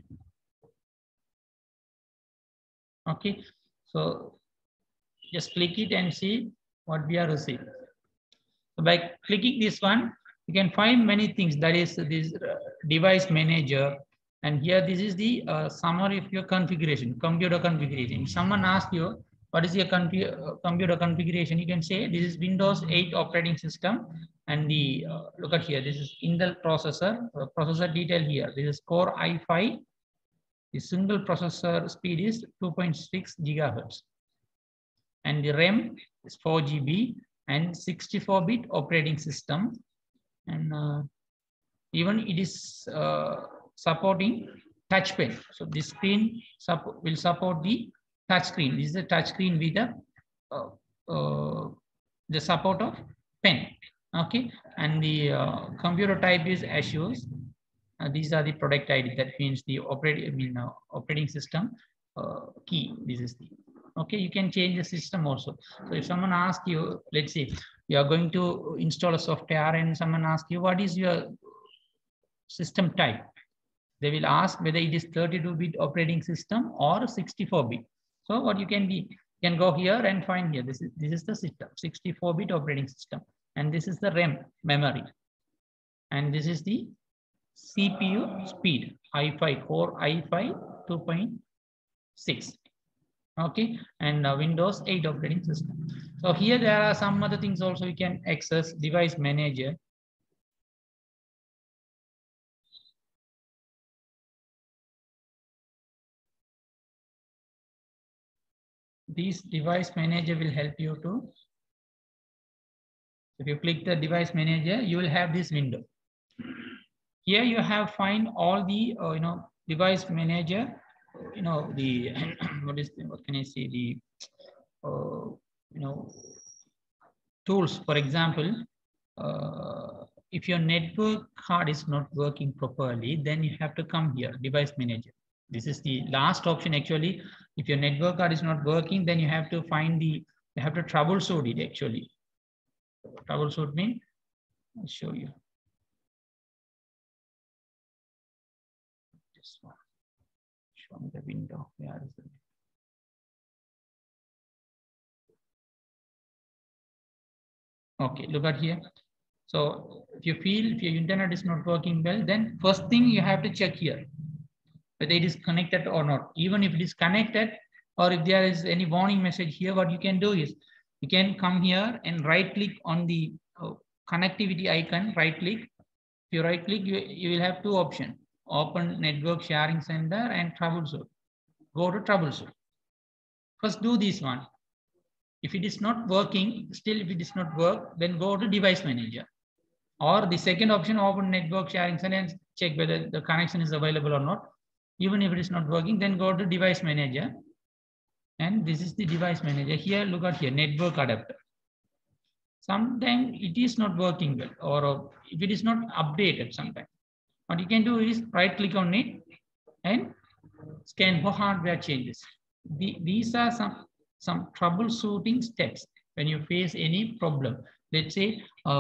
Okay, so just click it and see what we are receiving. So by clicking this one, you can find many things. That is this device manager, and here this is the summary of your configuration, computer configuration. If someone asks you what is your computer configuration, you can say this is Windows 8 operating system, and the look at here, this is Intel processor. Processor detail here. This is Core i5. The single processor speed is 2.6 gigahertz, and the RAM is 4 GB and 64-bit operating system, and even it is supporting touch pen. So this screen will support the touch screen. This is a touch screen with the support of pen. Okay, and the computer type is Azure. These are the product ID. That means the operating system key. This is the okay. You can change the system also. So if someone asks you, let's say you are going to install a software, and someone asks you what is your system type, They will ask whether it is 32-bit operating system or 64-bit. So what you can go here and find here. This is the system, 64-bit operating system, and this is the RAM memory, and this is the CPU speed, i5 Core i5 2.6. Okay, and Windows 8 operating system. So here there are some other things also you can access. Device manager. This device manager will help you to. If you click the device manager, you will have this window. Here you have find all the device manager. The what can I say, the tools. For example, if your network card is not working properly, then you have to come here, device manager. This is the last option actually. If your network card is not working, then you have to find you have to troubleshoot it actually. Troubleshoot means, I'll show you. This one. Show me the window. Where is it? Okay, look at here. So if you feel if your internet is not working well, then first thing you have to check here whether it is connected or not. Even if it is connected, or if there is any warning message here, what you can do is you can come here and right click on the connectivity icon, right click. If you right click, you will have two options: open network sharing center and troubleshoot. Go to troubleshoot. First do this one. If it is not working, still if it does not work, then go to device manager. Or the second option, open network sharing center and check whether the connection is available or not. Even if it is not working, then go to device manager. And this is the device manager. Here, look at here, network adapter. Sometimes it is not working well, or if it is not updated sometimes. What you can do is right click on it and scan for hardware changes. These are some troubleshooting steps when you face any problem. Let's say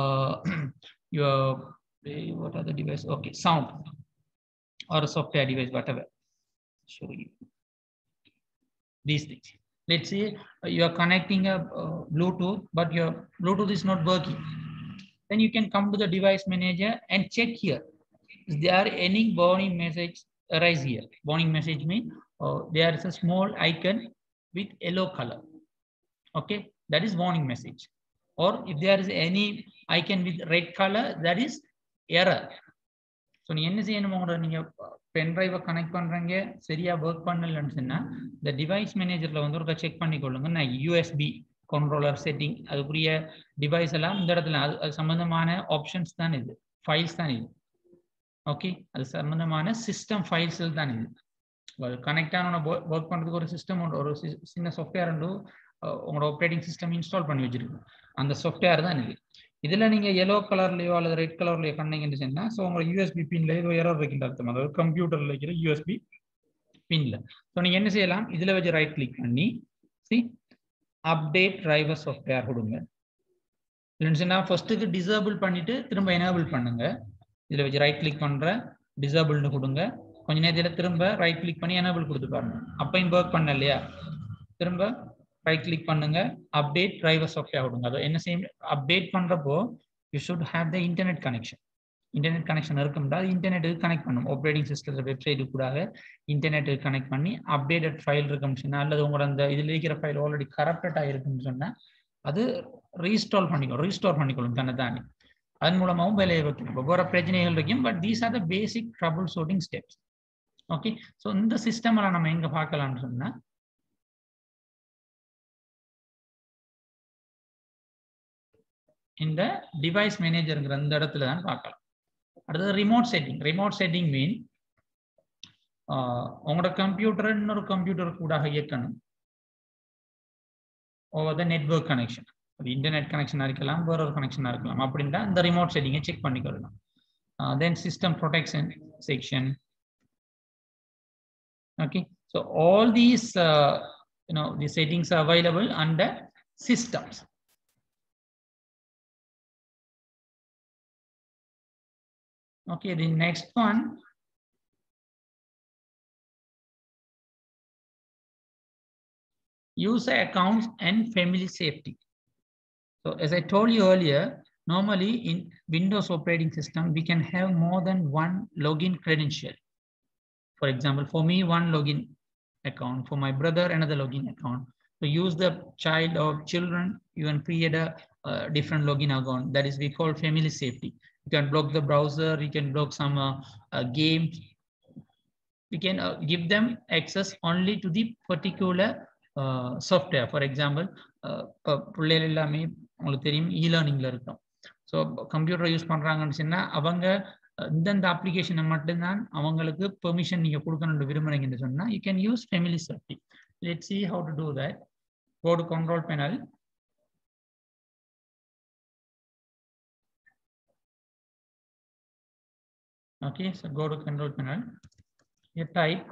your what are the devices? Okay, sound or a software device, whatever. Show you these things. Let's say you are connecting a Bluetooth, but your Bluetooth is not working. Then you can come to the device manager and check here. Is there any warning message arise here? Warning message means there is a small icon with yellow color. Okay, that is warning message. Or if there is any icon with red color, that is error. So நீங்க என்ன செய்யணும், நீங்க pen டிரைவை connect பண்றீங்க, சரியா work பண்ணலன்னு சொன்னா இந்த device மேனேஜர்ல வந்து ஒரு செக் பண்ணிக்கொள்ளுங்க. நான் யூஎஸ்பி கண்ட்ரோலர் செட்டிங் அதுக்குரிய டிவைஸ் எல்லாம் இந்த இடத்துல அது சம்பந்தமான ஆப்ஷன்ஸ் தான் இது, ஃபைல்ஸ் தான் இது. ஓகே, அது சம்பந்தமான சிஸ்டம் ஃபைல்ஸ் தான் இது. கனெக்ட் ஆன ஒர்க் பண்றதுக்கு ஒரு சிஸ்டம் ஒரு சின்ன சாஃப்ட்வேர் உண்டு, உங்களோட ஆப்ரேட்டிங் சிஸ்டம் இன்ஸ்டால் பண்ணி வச்சிருக்கு. அந்த சாஃப்ட்வேர் தான் இது. இதுல நீங்க yellow கலர்லயோ அல்லது ரெட் கலர்லயோ பண்ணீங்கன்னு சொன்னா சோ உங்க யூஎஸ்பி பின்ல ஏதோ எரர் இருக்குன்னு அர்த்தம். அதாவது கம்ப்யூட்டர்ல இருக்கிற யூஎஸ்பி பின்ல. சோ நீங்க என்ன செய்யலாம், இதுல வச்சு ரைட் கிளிக் பண்ணி அப்டேட் டிரைவர் சாஃப்ட்வேர் கொடுங்க. இல்லைன்னா ஃபர்ஸ்ட்டுக்கு டிசேபிள் பண்ணிட்டு திரும்ப எனேபிள் பண்ணுங்க. இதுல வச்சு ரைட் கிளிக் பண்ற டிசேபிள்னு கொடுங்க. கொஞ்ச நேரத்துல திரும்ப ரைட் கிளிக் பண்ணி எனேபிள் கொடுத்து பாருங்க. அப்பயும் ஒர்க் பண்ண இல்லையா, திரும்ப ரைட் கிளிக் பண்ணுங்க, அப்டேட் டிரைவர் சாஃப்ட்வேர் கொடுங்க. அது என்ன செய்யும், அப்டேட் பண்றப்போ you should have the internet connection. Internet connection இருக்கும்டா இன்டர்நெட்டுக்கு கனெக்ட் பண்ணும். ஆப்ரேட்டிங் சிஸ்டத்தில் வெப்சைட்டு கூட இன்டர்நெட்டுக்கு கனெக்ட் பண்ணி அப்டேட்டட் ஃபைல் இருக்குன்னு சொன்னா அல்லது உங்களோட அந்த இதில் இருக்கிற ஃபைல் ஆல்ரெடி கரப்டட் ஆகிருக்குன்னு சொன்னா அது ரீஸ்டோர் பண்ணிக்கொள்ளும் தன்னை தானே. அதன் மூலமாகவும் வேலையை வைக்கணும். ஒவ்வொரு பிரச்சனைகள் இருக்கும். But these are the basic trouble shooting steps. Okay, so இந்த சிஸ்டமெல்லாம் நம்ம எங்க பார்க்கலாம்னு சொன்னா இந்த டிவைஸ் மேனேஜர்ங்கிற அந்த இடத்துல தான் பார்க்கலாம். அடுத்தது remote setting. Remote setting mean உங்களோட கம்ப்யூட்டர் இன்னொரு கம்ப்யூட்டர் கூட இயக்கணும். ஓவர் த நெட்வொர்க் கனெக்ஷன், அது இன்டர்நெட் கனெக்ஷனாக இருக்கலாம், வேற ஒரு கனெக்ஷனாக இருக்கலாம். அப்படின்னா இந்த ரிமோட் செட்டிங்கை செக் பண்ணிக்கொள்ளலாம். Then system protection section. Okay, so all these the settings are available under systems. Okay, the next one user accounts and family safety. So as I told you earlier, normally in Windows operating system, we can have more than one login credential. For example, for me, one login account, for my brother, another login account. To use the child or children, you can create a different login account. That is we call family safety. You can block the browser, you can block some games. We can give them access only to the particular software. For example, பிள்ளைகள் எல்லாமே உங்களுக்கு தெரியும் e-learningல இருக்கும். So computer use பண்றாங்கன்னு சொன்னா அவங்க இந்தந்த அப்ளிகேஷனை மட்டும்தான் அவங்களுக்கு பெர்மிஷன் நீங்க கொடுக்கணும்னு விரும்புறீங்கன்னு சொன்னா you can use family safety. Let's see how to do that. Go to control panel. Okay, so go to control panel. You type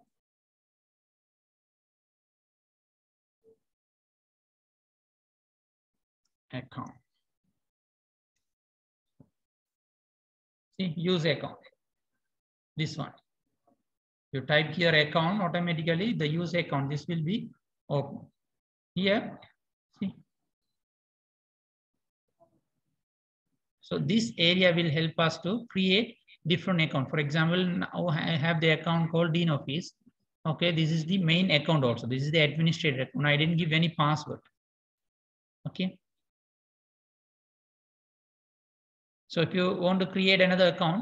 account. See, use account. This one. You type here account, automatically the use account. This will be open. Here, see. So this area will help us to create different account. For example, now I have the account called Dean Office. Okay, this is the main account also. This is the administrator account. I didn't give any password. Okay. So if you want to create another account,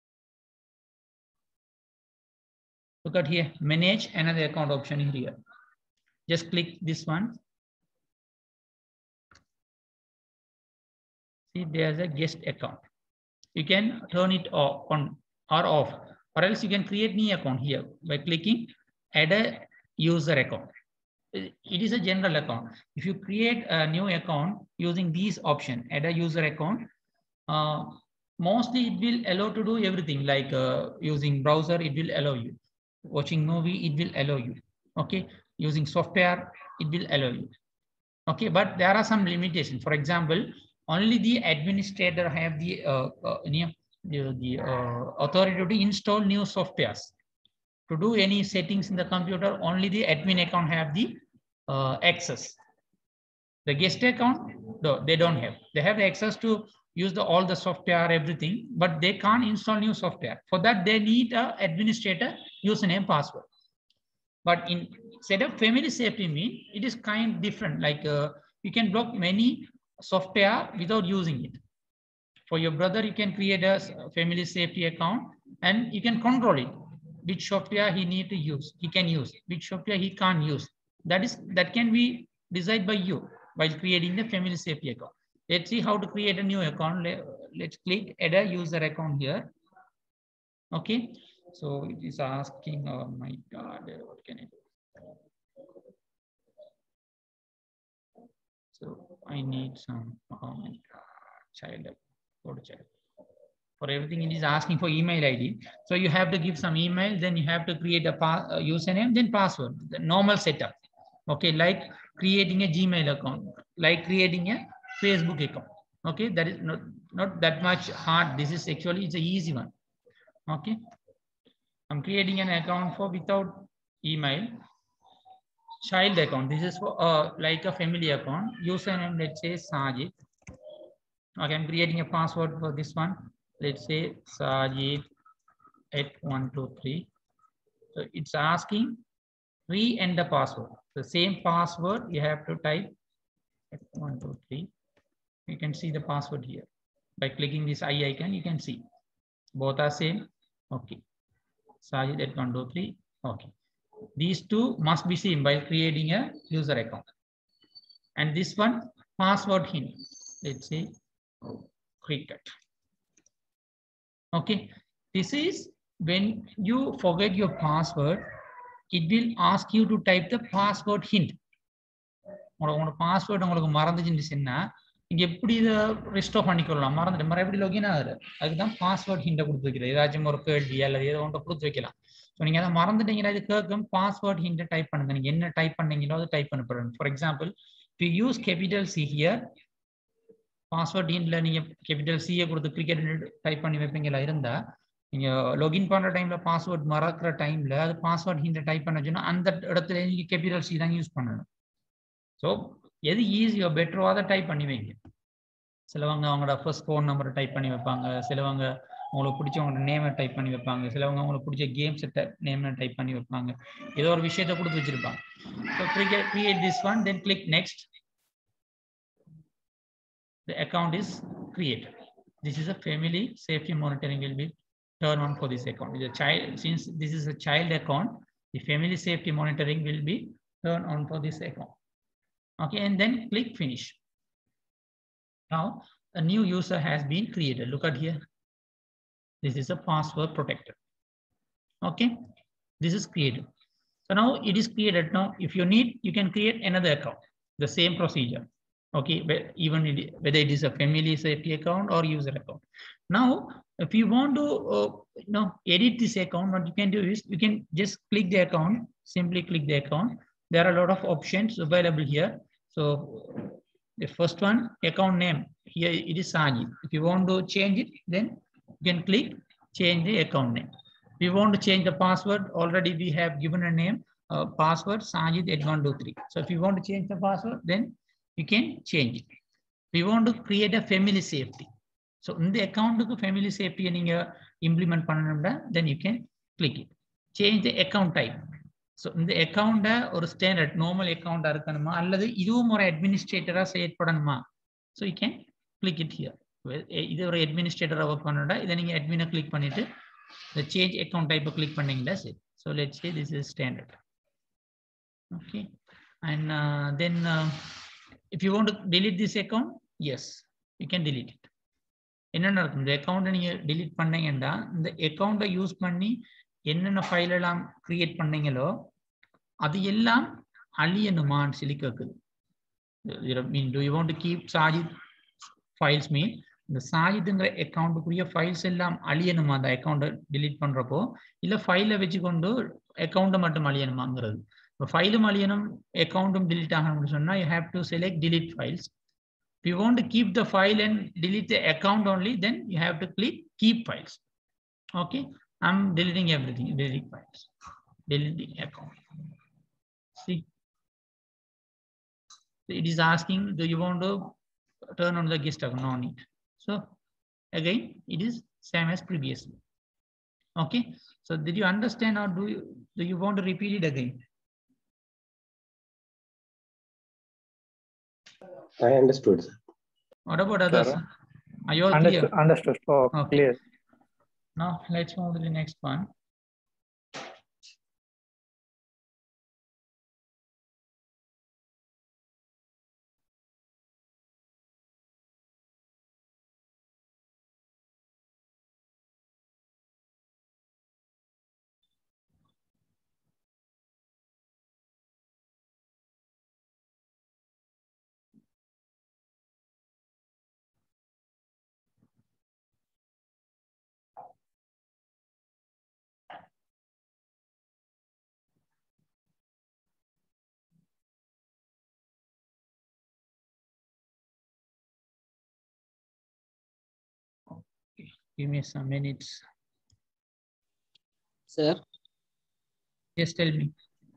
look at here, manage another account option in here. Just click this one. See, there's a guest account. You can turn it on or off, or else you can create new account here by clicking add a user account. It is a general account. If you create a new account using these options, add a user account, mostly it will allow to do everything like using browser, it will allow you. Watching movie, it will allow you. Okay, using software, it will allow you. Okay, but there are some limitations. For example, only the administrator have the authority to install new softwares. To do any settings in the computer, only the admin account have the access. The guest account, no, they don't have. They have the access to use all the software, everything, but they can't install new software. For that, they need an administrator username, password. But in setup family safety mean it is kind different. Like you can block many software without using it. For your brother, you can create a family safety account and you can control it. Which software he need to use, he can use. Which software he can't use. That can be decided by you while creating the family safety account. Let's see how to create a new account. Let's click add a user account here. Okay, so it is asking, oh my God, what can I do? So I need some, oh my God, child. For everything, it is asking for email ID. So you have to give some email, then you have to create a username, then password, the normal setup. Okay, like creating a Gmail account, like creating a Facebook account. Okay, that is not that much hard. This is actually, it's an easy one. Okay, I'm creating an account for without email. Child account, this is for like a family account. Username, let's say Sajid. Okay, I'm creating a password for this one. Let's say Sajid 8123. So it's asking re-enter password. The same password you have to type 8123. You can see the password here. By clicking this eye icon, you can see both are same. Okay, Sajid 8123. Okay, these two must be seen while creating a user account. And this one, password hint. Let's say cricket. Okay, this is when you forget your password, it will ask you to type the password hint. உங்களோட password உங்களுக்கு மறந்துச்சுன்னா நீங்க எப்படி இதை restore பண்ணிக்கலாம், மறந்துட்டு மறுபடியும் log in ஆகுது. அதுக்குதான் பாஸ்வேர்ட் ஹிண்ட கொடுத்து வைக்கிறது. ஏதாச்சும் ஒரு கேள்வி அல்லது ஏதோ ஒன்றை கொடுத்து வைக்கலாம். ஸோ நீங்க அதை மறந்துட்டீங்கன்னா இது கேட்கும், பாஸ்வேர்ட் ஹிண்ட டைப் பண்ணுங்க. நீங்க என்ன டைப் பண்ணீங்களோ அதை டைப் பண்ண போறேன். For example, to use capital C here, password ஹிண்ட்ல நீங்க கேபிட்டல் சியை கொடுத்து கிரிக்கெட் டைப் பண்ணி வைப்பீங்களா இருந்தா, நீங்க லொகின் பண்ற டைம்ல பாஸ்வேர்ட் மறக்கிற டைம்ல அது பாஸ்வேர்ட் ஹிண்ட டைப் பண்ண சொன்னா அந்த இடத்துல நீங்க கேபிட்டல் சி தான் யூஸ் பண்ணணும். ஸோ எது ஈஸியோ பெட்டரோ அதை டைப் பண்ணி வைங்க. சிலவங்க அவங்களோட ஃபர்ஸ்ட் ஃபோன் நம்பரை டைப் பண்ணி வைப்பாங்க, சிலவங்க உங்களுக்கு பிடிச்சவங்களோட நேமை டைப் பண்ணி வைப்பாங்க, சிலவங்க அவங்களுக்கு பிடிச்ச கேம்ஸ் நேமை டைப் பண்ணி வைப்பாங்க, ஏதோ ஒரு விஷயத்தை கொடுத்து வச்சிருப்பாங்க. So create this one, then click next. The account is created. This is a family safety monitoring will be turned on for this account. The child, since this is a child account, the family safety monitoring will be turned on for this account. Okay, and then click finish. Now a new user has been created. Look at here. This is a password protector. Okay, this is created. So now it is created. Now if you need, you can create another account, the same procedure. Okay, even whether it is a family safety account or user account. Now if you want to edit this account, what you can do is you can just click the account, simply click the account. There are a lot of options available here. So the first one, account name, here it is Sajid. If you want to change it, then you can click change the account name. If you want to change the password, already we have given a name, password Sajid 8123. So if you want to change the password, then you can change it. We want to create a family safety. So in the account of family safety and implement pananumda, then you can click it. Change the account type. So in the account or standard normal account irukkanuma alladhu idhum or administrator seyadpadanuma. So you can click it here. Idu or administrator work pannada idha neenga admin click pannittu the change account type click panningala save. So let's say this is standard. Okay, and then if you want to delete this account, yes, you can delete it. என்ன நடக்கும், இந்த அக்கௌண்ட்டை நீங்க delete பண்ணீங்கன்னா இந்த அக்கௌண்ட்டை use பண்ணி என்னென்ன ஃபைல் எல்லாம் கிரியேட் பண்ணீங்களோ அது எல்லாம் அழியணுமான்னு சொல்லி கேட்குது. Do you want to keep Sajid files mean இந்த சாஜித்ங்கிற அக்கௌண்ட்டுக்குரிய ஃபைல்ஸ் எல்லாம் அழியணுமா அந்த அக்கௌண்ட்டை delete பண்றப்போ, இல்ல ஃபைலை வச்சுக்கொண்டு அக்கௌண்ட்டை மட்டும் அழியணுமாங்கிறது. இப்போ ஃபைலும் அழியணும் அக்கௌண்ட்டும் delete ஆகணும்னு சொன்னா you have to select delete files. If you want to keep the file and delete the account only, then you have to click keep files. Okay, I'm deleting everything, delete files, deleting account. See, it is asking, do you want to turn on the guest account? No need. So again, it is same as previously. Okay, so did you understand, or do you want to repeat it again? I understood, sir. What about others? Sir, Are you all clear? Understood. Oh, Okay. clear. Now let's move to the next one. Give me some minutes. Sir, Yes, tell me.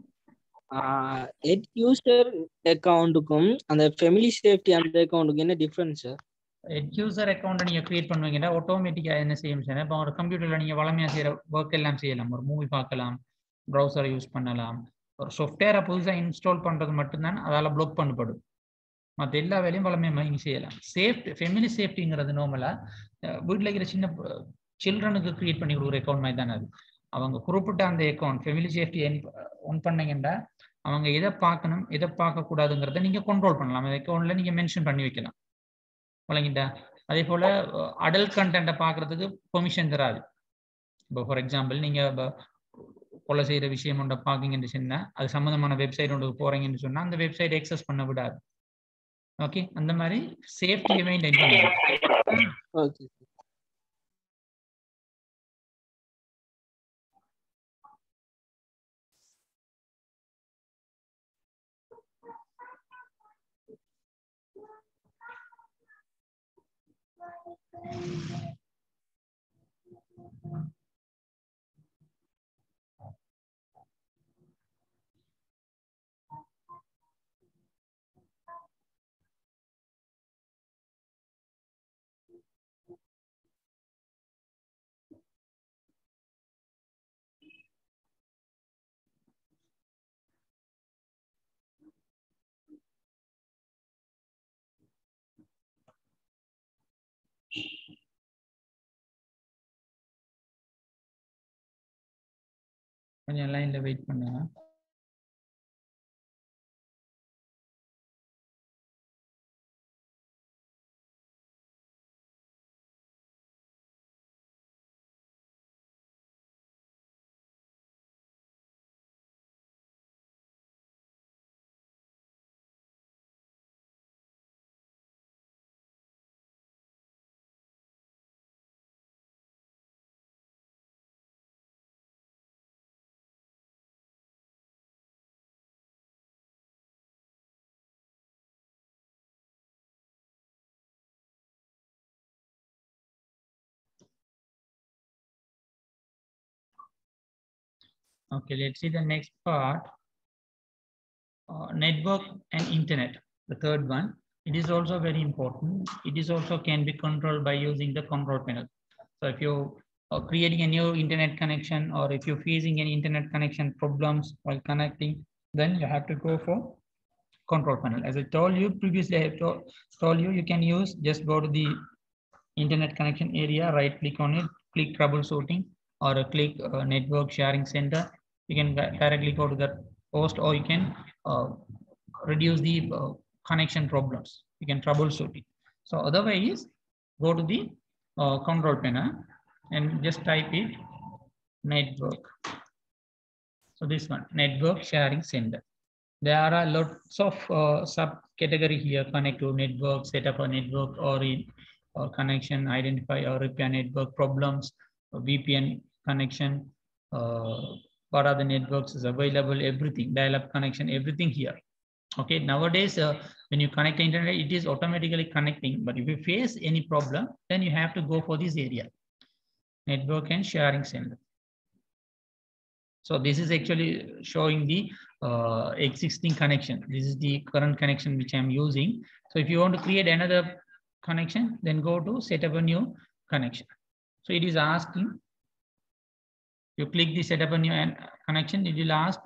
Add user அக்கவுண்ட்டுக்கும் அந்த family safety அந்த அக்கவுண்ட்டுக்கு என்ன difference sir? User account நீங்க create பண்ணுவீங்கன்னா ஆட்டோமேட்டிக்கா என்ன செய்யும் சார், இப்போ ஒரு கம்ப்யூட்டர்ல நீங்க வளமையா செய்யற ஒர்க் எல்லாம் செய்யலாம். ஒரு மூவி பார்க்கலாம், ப்ரௌசரை யூஸ் பண்ணலாம். ஒரு சாஃப்ட்வேரை புதுசா இன்ஸ்டால் பண்றது மட்டும்தான் அதால பிளாக் பண்ணப்படும். மற்ற எல்லா வேலையும் வளமையா நீங்க செய்யலாம். சேஃப்டி ஃபேமிலி சேஃப்டிங்கிறது நார்மலா வீட்டில் இருக்கிற சின்ன சில்ட்ரனுக்கு கிரியேட் பண்ணி கொடுக்குற அக்கௌண்ட் மாதிரி தானே அது. அவங்க குறிப்பிட்ட அந்த அக்கௌண்ட் ஃபேமிலி சேஃப்டி ஒன் பண்ணீங்கன்னா அவங்க எதை பார்க்கணும் எதை பார்க்கக்கூடாதுங்கிறத நீங்க கண்ட்ரோல் பண்ணலாம். அந்த அக்கௌண்ட்ல நீங்க மென்ஷன் பண்ணி வைக்கலாம். வழங்கிட்டா அதே போல அடல்ட் கண்டென்ட்டை பார்க்கறதுக்கு பெர்மிஷன் தராது. இப்போ ஃபார் எக்ஸாம்பிள் நீங்க கொலை செய்யற விஷயம் ஒன்றை பார்க்கீங்கன்னு சொன்னா அது சம்மந்தமான வெப்சைட் ஒன்று போறீங்கன்னு சொன்னா அந்த வெப்சைட் எக்ஸஸ் பண்ண விடாது. ஓகே, அந்த மாதிரி சேஃப்டியை மெயின்டைன் பண்ணலாம். ஓகே. கொஞ்சம் லைன்ல வெயிட் பண்ணுங்க. Okay, let's see the next part. Network and internet, the third one. It is also very important. It is also can be controlled by using the control panel. So if you are creating a new internet connection, or if you're facing any internet connection problems while connecting, then you have to go for control panel. As I told you previously, I have told you, you can use, just go to the internet connection area, right click on it, click troubleshooting, or click network sharing center. You can directly go to that post, or you can reduce the connection problems. You can troubleshoot it. So otherwise, go to the control panel and just type it network. So this one, network sharing center. There are lots of subcategory here: connect to network, set up a network, or connection, identify or repair network problems, VPN connection, what are the networks is available, everything, dial-up connection, everything here. Okay, nowadays when you connect the internet, it is automatically connecting, but if you face any problem, then you have to go for this area, network and sharing center. So this is actually showing the existing connection. This is the current connection which I'm using. So if you want to create another connection, then go to set up a new connection. So it is asking, you click the set up a new connection, it will ask.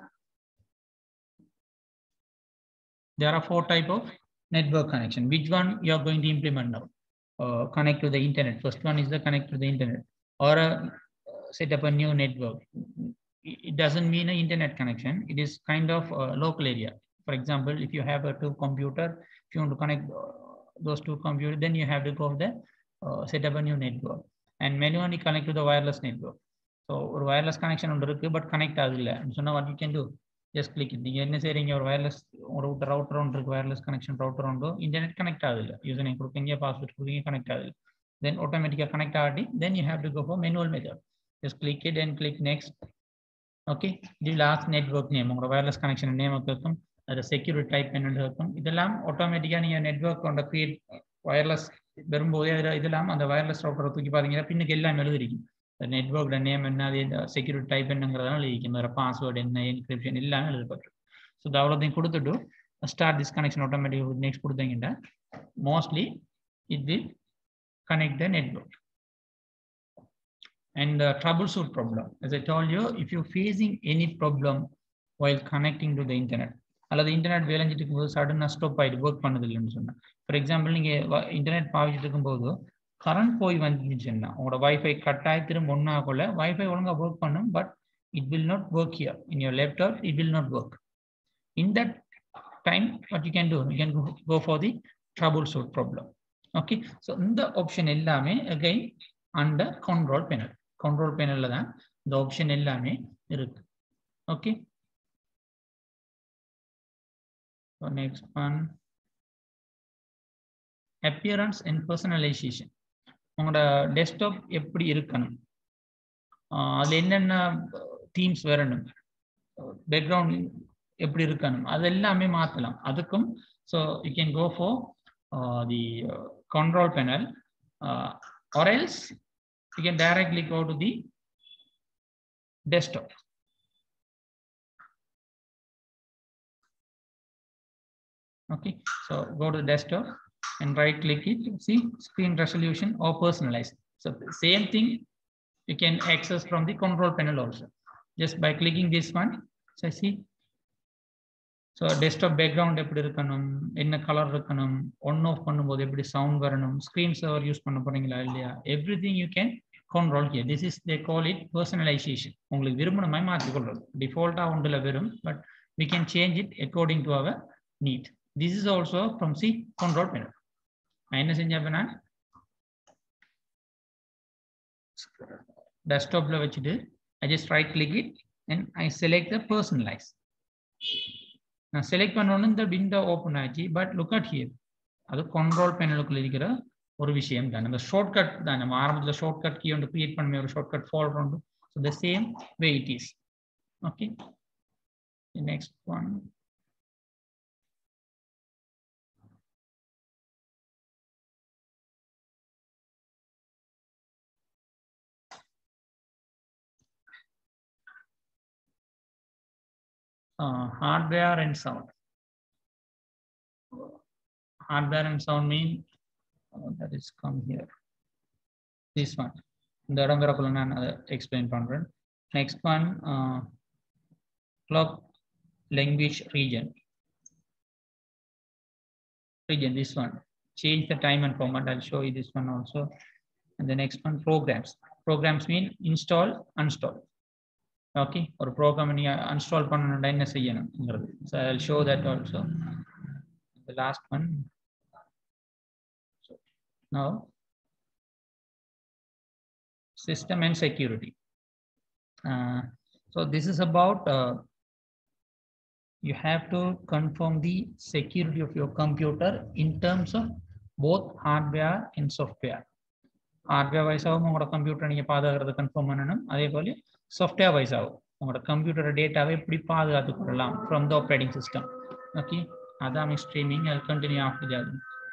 There are 4 types of network connection. Which one you are going to implement now? Connect to the internet. First one is the connect to the internet, or set up a new network. It doesn't mean an internet connection. It is kind of a local area. For example, if you have a 2 computer, if you want to connect those 2 computers, then you have to go there, set up a new network, and manually connect to the wireless network. So wireless connection but connect. So now what you can do, just click it. Your wireless router wireless connection router on internet connect using password connect. Then automatically connect. Then you have to go for manual method. Just click it and click next. Okay, the last network name, wireless connection name of the security type and automatically your network on the create wireless and the wireless router the network the name and the security type and password and encryption. So the other thing to do, start this connection automatically with next mostly it will connect the network. And troubleshoot problem. As I told you, if you're facing any problem while connecting to the internet, the internet sudden stop work. For example, internet current Wi-Fi cut Wi-Fi work, but it will not work here. In your laptop, it will not work. In that time, what you can do, you can go for the troubleshoot problem. Okay, so in the option again under control panel. Control panel the option okay. So next one, appearance and personalization. On desktop eppadi irukkanum, adha enna themes varanum, background eppadi irukkanum, adellame maathalam adukkum. So you can go for the control panel, or else you can directly go to the desktop. Okay, so go to the desktop and right click it, see screen resolution or personalized. So same thing you can access from the control panel also, just by clicking this one. So see, so desktop background eppadi irukanum, enna color irukanum, on off பண்ணும்போது எப்படி sound varanum, screen saver use பண்ண போறீங்களா இல்லையா, everything you can control here. This is, they call it personalization. Default but we can change it according to our need. This is also from the control panel. Desktop, I just right click it and I select the personalize. Now select the window open, but look at here. That's control panel or விஷயம் தான். அந்த shortcut தான், நம்ம ஆரம்பத்துல shortcut key வந்து create பண்ண ஒரு shortcut folder உண்டு. So the same way it is. Okay. The next one. Hardware and sound. Hardware and sound mean that is come here. This one. The explain pannren. Next one, clock language region. This one. Change the time and format. I'll show you this one also. And the next one, programs. Programs mean install, uninstall. Okay, or program uninstall panna. So I'll show that also. The last one. So now, system and security. So this is about you have to confirm the security of your computer in terms of both hardware and software. Hardware wise our computer நீங்க பாதுகாக்கிறது confirm பண்ணனும். அதே போல software wise உங்களோட computer டேட்டாவை எப்படி பாதுகாத்துக் கொள்ளலாம் from the operating system. Okay, அதான் streaming. I'll continue after that.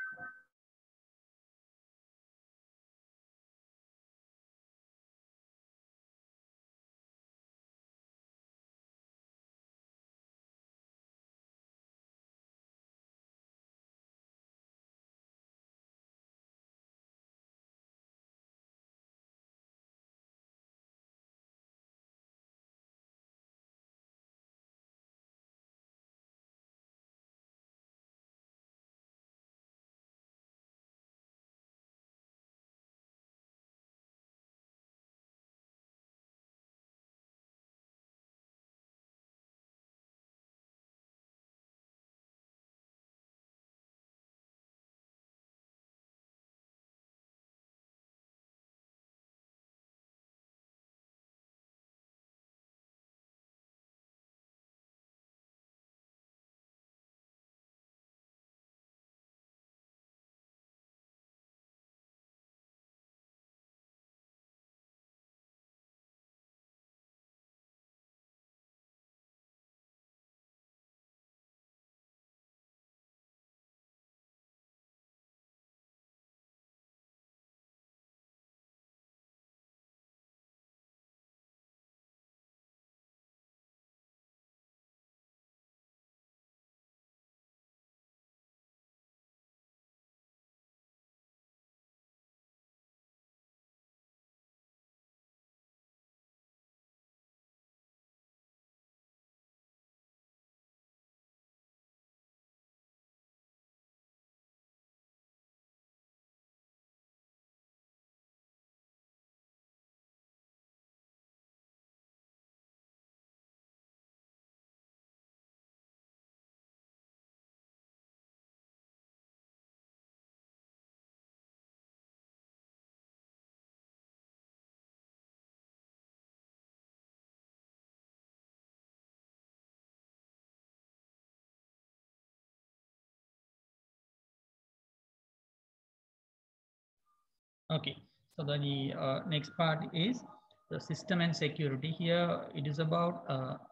Okay, so the next part is the system and security. Here it is about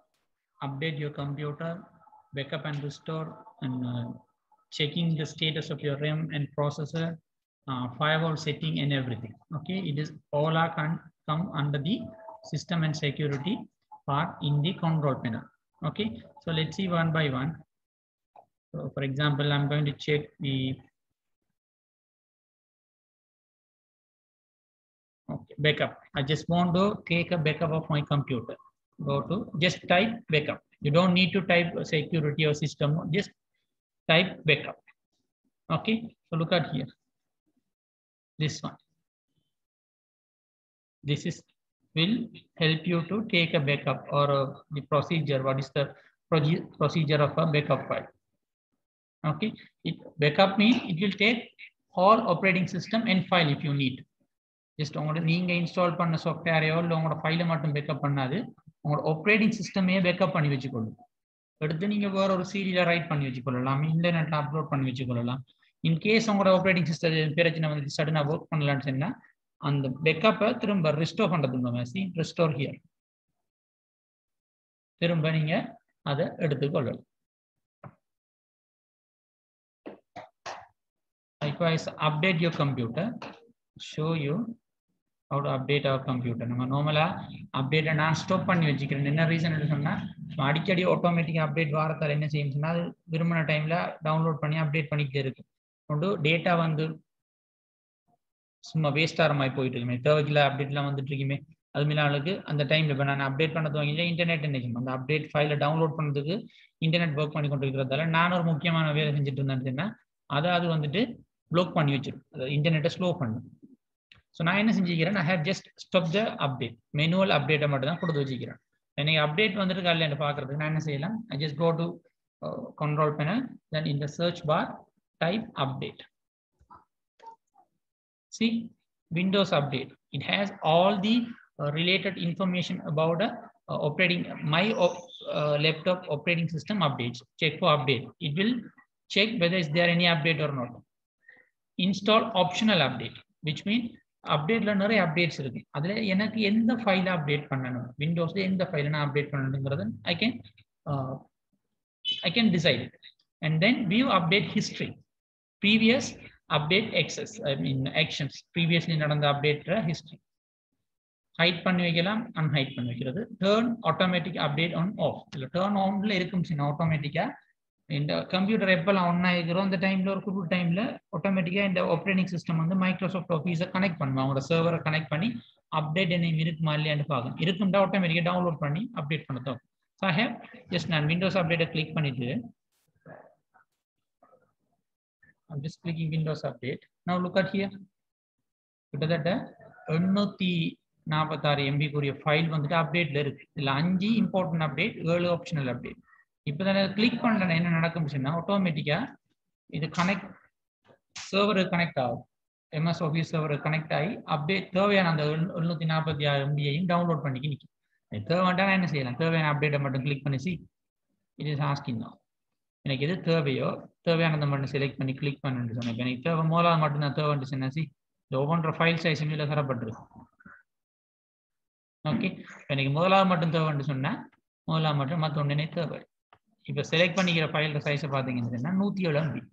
update your computer, backup and restore, and checking the status of your RAM and processor, firewall setting and everything. Okay, it is all are come under the system and security part in the control panel. Okay, so let's see one by one. So for example, I'm going to check the backup. I just want to take a backup of my computer. Go to just type backup. You don't need to type security or system. Just type backup. Okay. So look at here. This one. This is will help you to take a backup or the procedure. What is the procedure of a backup file? Okay, backup means it will take whole operating system and file if you need. Just நீங்க install பண்ண சாஃப்ட்வேரையோ இல்லை உங்களோட ஃபைலை மட்டும் backup பண்ணாது, உங்களோட operating சிஸ்டமே பேக்கப் பண்ணி வச்சுக்கொள்ளும். எடுத்து நீங்க வேற ஒரு சீரியல ரைட் பண்ணி வச்சுக்கொள்ளலாம், இன்டர்நெட்ல அப்லோட் பண்ணி வச்சுக்கொள்ளலாம். இன்கேஸ் உங்களோட ஆப்ரேட்டிங் சிஸ்டம் பிரச்சனை வந்து சடனா ஒர்க் பண்ணலான்னு சொன்னா அந்த பேக்கப்பை திரும்ப ரிஸ்டோர் பண்றது. ரிஸ்டோர் ஹியர், திரும்ப நீங்க அதை எடுத்துக்கொள்ளலாம். Likewise, update your computer. Show you how to update our computer. நம்ம நார்மலா அப்டேட் நான் ஸ்டாப் பண்ணி வச்சுக்கிறேன். என்ன ரீசன் சொன்னா அடிக்கடி ஆட்டோமேட்டிக் அப்டேட் வாரத்தால் என்ன செய்யும் சொன்னா அது விரும்பின டைம்ல டவுன்லோட் பண்ணி அப்டேட் பண்ணிக்கிட்டே இருக்கு. கொண்டு டேட்டா வந்து சும்மா வேஸ்ட் ஆகிற மாதிரி போயிட்டு இருக்குமே, தேவைக்கில்ல அப்டேட்லாம் வந்துட்டு இருக்குமே. அது மீனாளுக்கு அந்த டைம்ல இப்போ நான் அப்டேட் பண்ண துவங்கிச்சா இன்டர்நெட் என்ன செய்யும், அந்த அப்டேட் ஃபைலை டவுன்லோட் பண்ணதுக்கு இன்டர்நெட் ஒர்க் பண்ணி கொண்டு இருக்கிறதால நான் ஒரு முக்கியமான வேலை செஞ்சுட்டு இருந்தேன்னா அதை அது வந்துட்டு பிளாக் பண்ணி வச்சிருக்கும், இன்டர்நெட்டை ஸ்லோ பண்ணும். ஸோ நான் என்ன செஞ்சுக்கிறேன், I have just stopped the update. Manual அப்டேட்டை மட்டும் தான் கொடுத்து வச்சுக்கிறேன். எனக்கு அப்டேட் வந்துட்டு காலையில் பார்க்கறதுக்கு நான் என்ன செய்யலாம், I just go to control panel, then in the search bar type update. See, Windows update. It has all the related information about operating my laptop operating system updates. Check for update. It will check whether is there any update or not. Install optional update, which means அப்டேட்ல நிறைய updates இருக்கு. அதுல எனக்கு எந்த ஃபைல update பண்ணணும், விண்டோஸ்ல எந்த ஃபைல நான் அப்டேட் பண்ணணுங்கிறது I can decide. And then view update history, previous update access, I mean actions, previously நடந்த அப்டேட் history. ஹைட் பண்ணி வைக்கலாம், அன்ஹைட் பண்ணி வைக்கிறது. Turn automatic update on off. இல்ல டர்ன் ஆன்ல இருக்கும் சின்ன ஆட்டோமேட்டிக்கா இந்த கம்ப்யூட்டர் எப்பெல்லாம் ஒன் ஆகிக்கிறோம் அந்த டைம்ல ஒரு குறிப்பிட்ட டைம்ல ஆட்டோமேட்டிக்கா இந்த ஆப்ரேட்டிங் சிஸ்டம் வந்து மைக்ரோசாஃப்ட் ஆஃபீஸை கனெக்ட் பண்ணுவாங்க, அவங்களோட சர்வரை கனெக்ட் பண்ணி அப்டேட் என்ன இருக்குமா இல்லையான்னு பார்க்கணும். இருக்கும்டா ஆட்டோமேட்டிக்கா டவுன்லோட் பண்ணி அப்டேட் பண்ணதும். ஸோ ஐ ஹேவ் ஜஸ்ட் நான் விண்டோஸ் அப்டேட்டை கிளிக் பண்ணிட்டு I'm just clicking Windows update. Now look at here. கிட்டத்தட்ட 846 MB கூடிய ஃபைல் வந்துட்டு அப்டேட்ல இருக்கு. இதுல 5 இம்பார்ட்டன்ட் அப்டேட், 7 ஆப்ஷனல் அப்டேட். இப்போ தான் கிளிக் பண்ணல என்ன நடக்கும் சொன்னா ஆட்டோமேட்டிக்கா இது கனெக்ட் சர்வர் கனெக்ட் ஆகும், எம்எஸ் ஆஃபீஸ் சர்வர் கனெக்ட் ஆகி அப்டேட் தேவையான அந்த 746 MBயையும் டவுன்லோட் பண்ணிக்க நிற்கும். தேவைன்னா என்ன செய்யலாம், தேவையான அப்டேட்டை மட்டும் கிளிக் பண்ணி சி இட் இஸ் ஆஸ்கிங் தான் எனக்கு எது தேவையோ தேவையானதை மட்டும் செலக்ட் பண்ணி கிளிக் பண்ணுன்னு சொன்னேன். இப்போ எனக்கு தேவை மூலாவது மட்டும் தான் தேவைன்னு சொன்னா சி இந்த ஒவ்வொன்ற ஃபைல் சைஸ் மேல தரப்பட்டிருக்கு. ஓகே, எனக்கு முதலாவது மட்டும் தேவைன்னு சொன்னா முதலாவது மட்டும் மற்ற ஒன்றுனே தேவை. இப்போ செலக்ட் பண்ணிக்கிற ஃபைல் சைஸை பார்த்தீங்கன்னா 107 MB.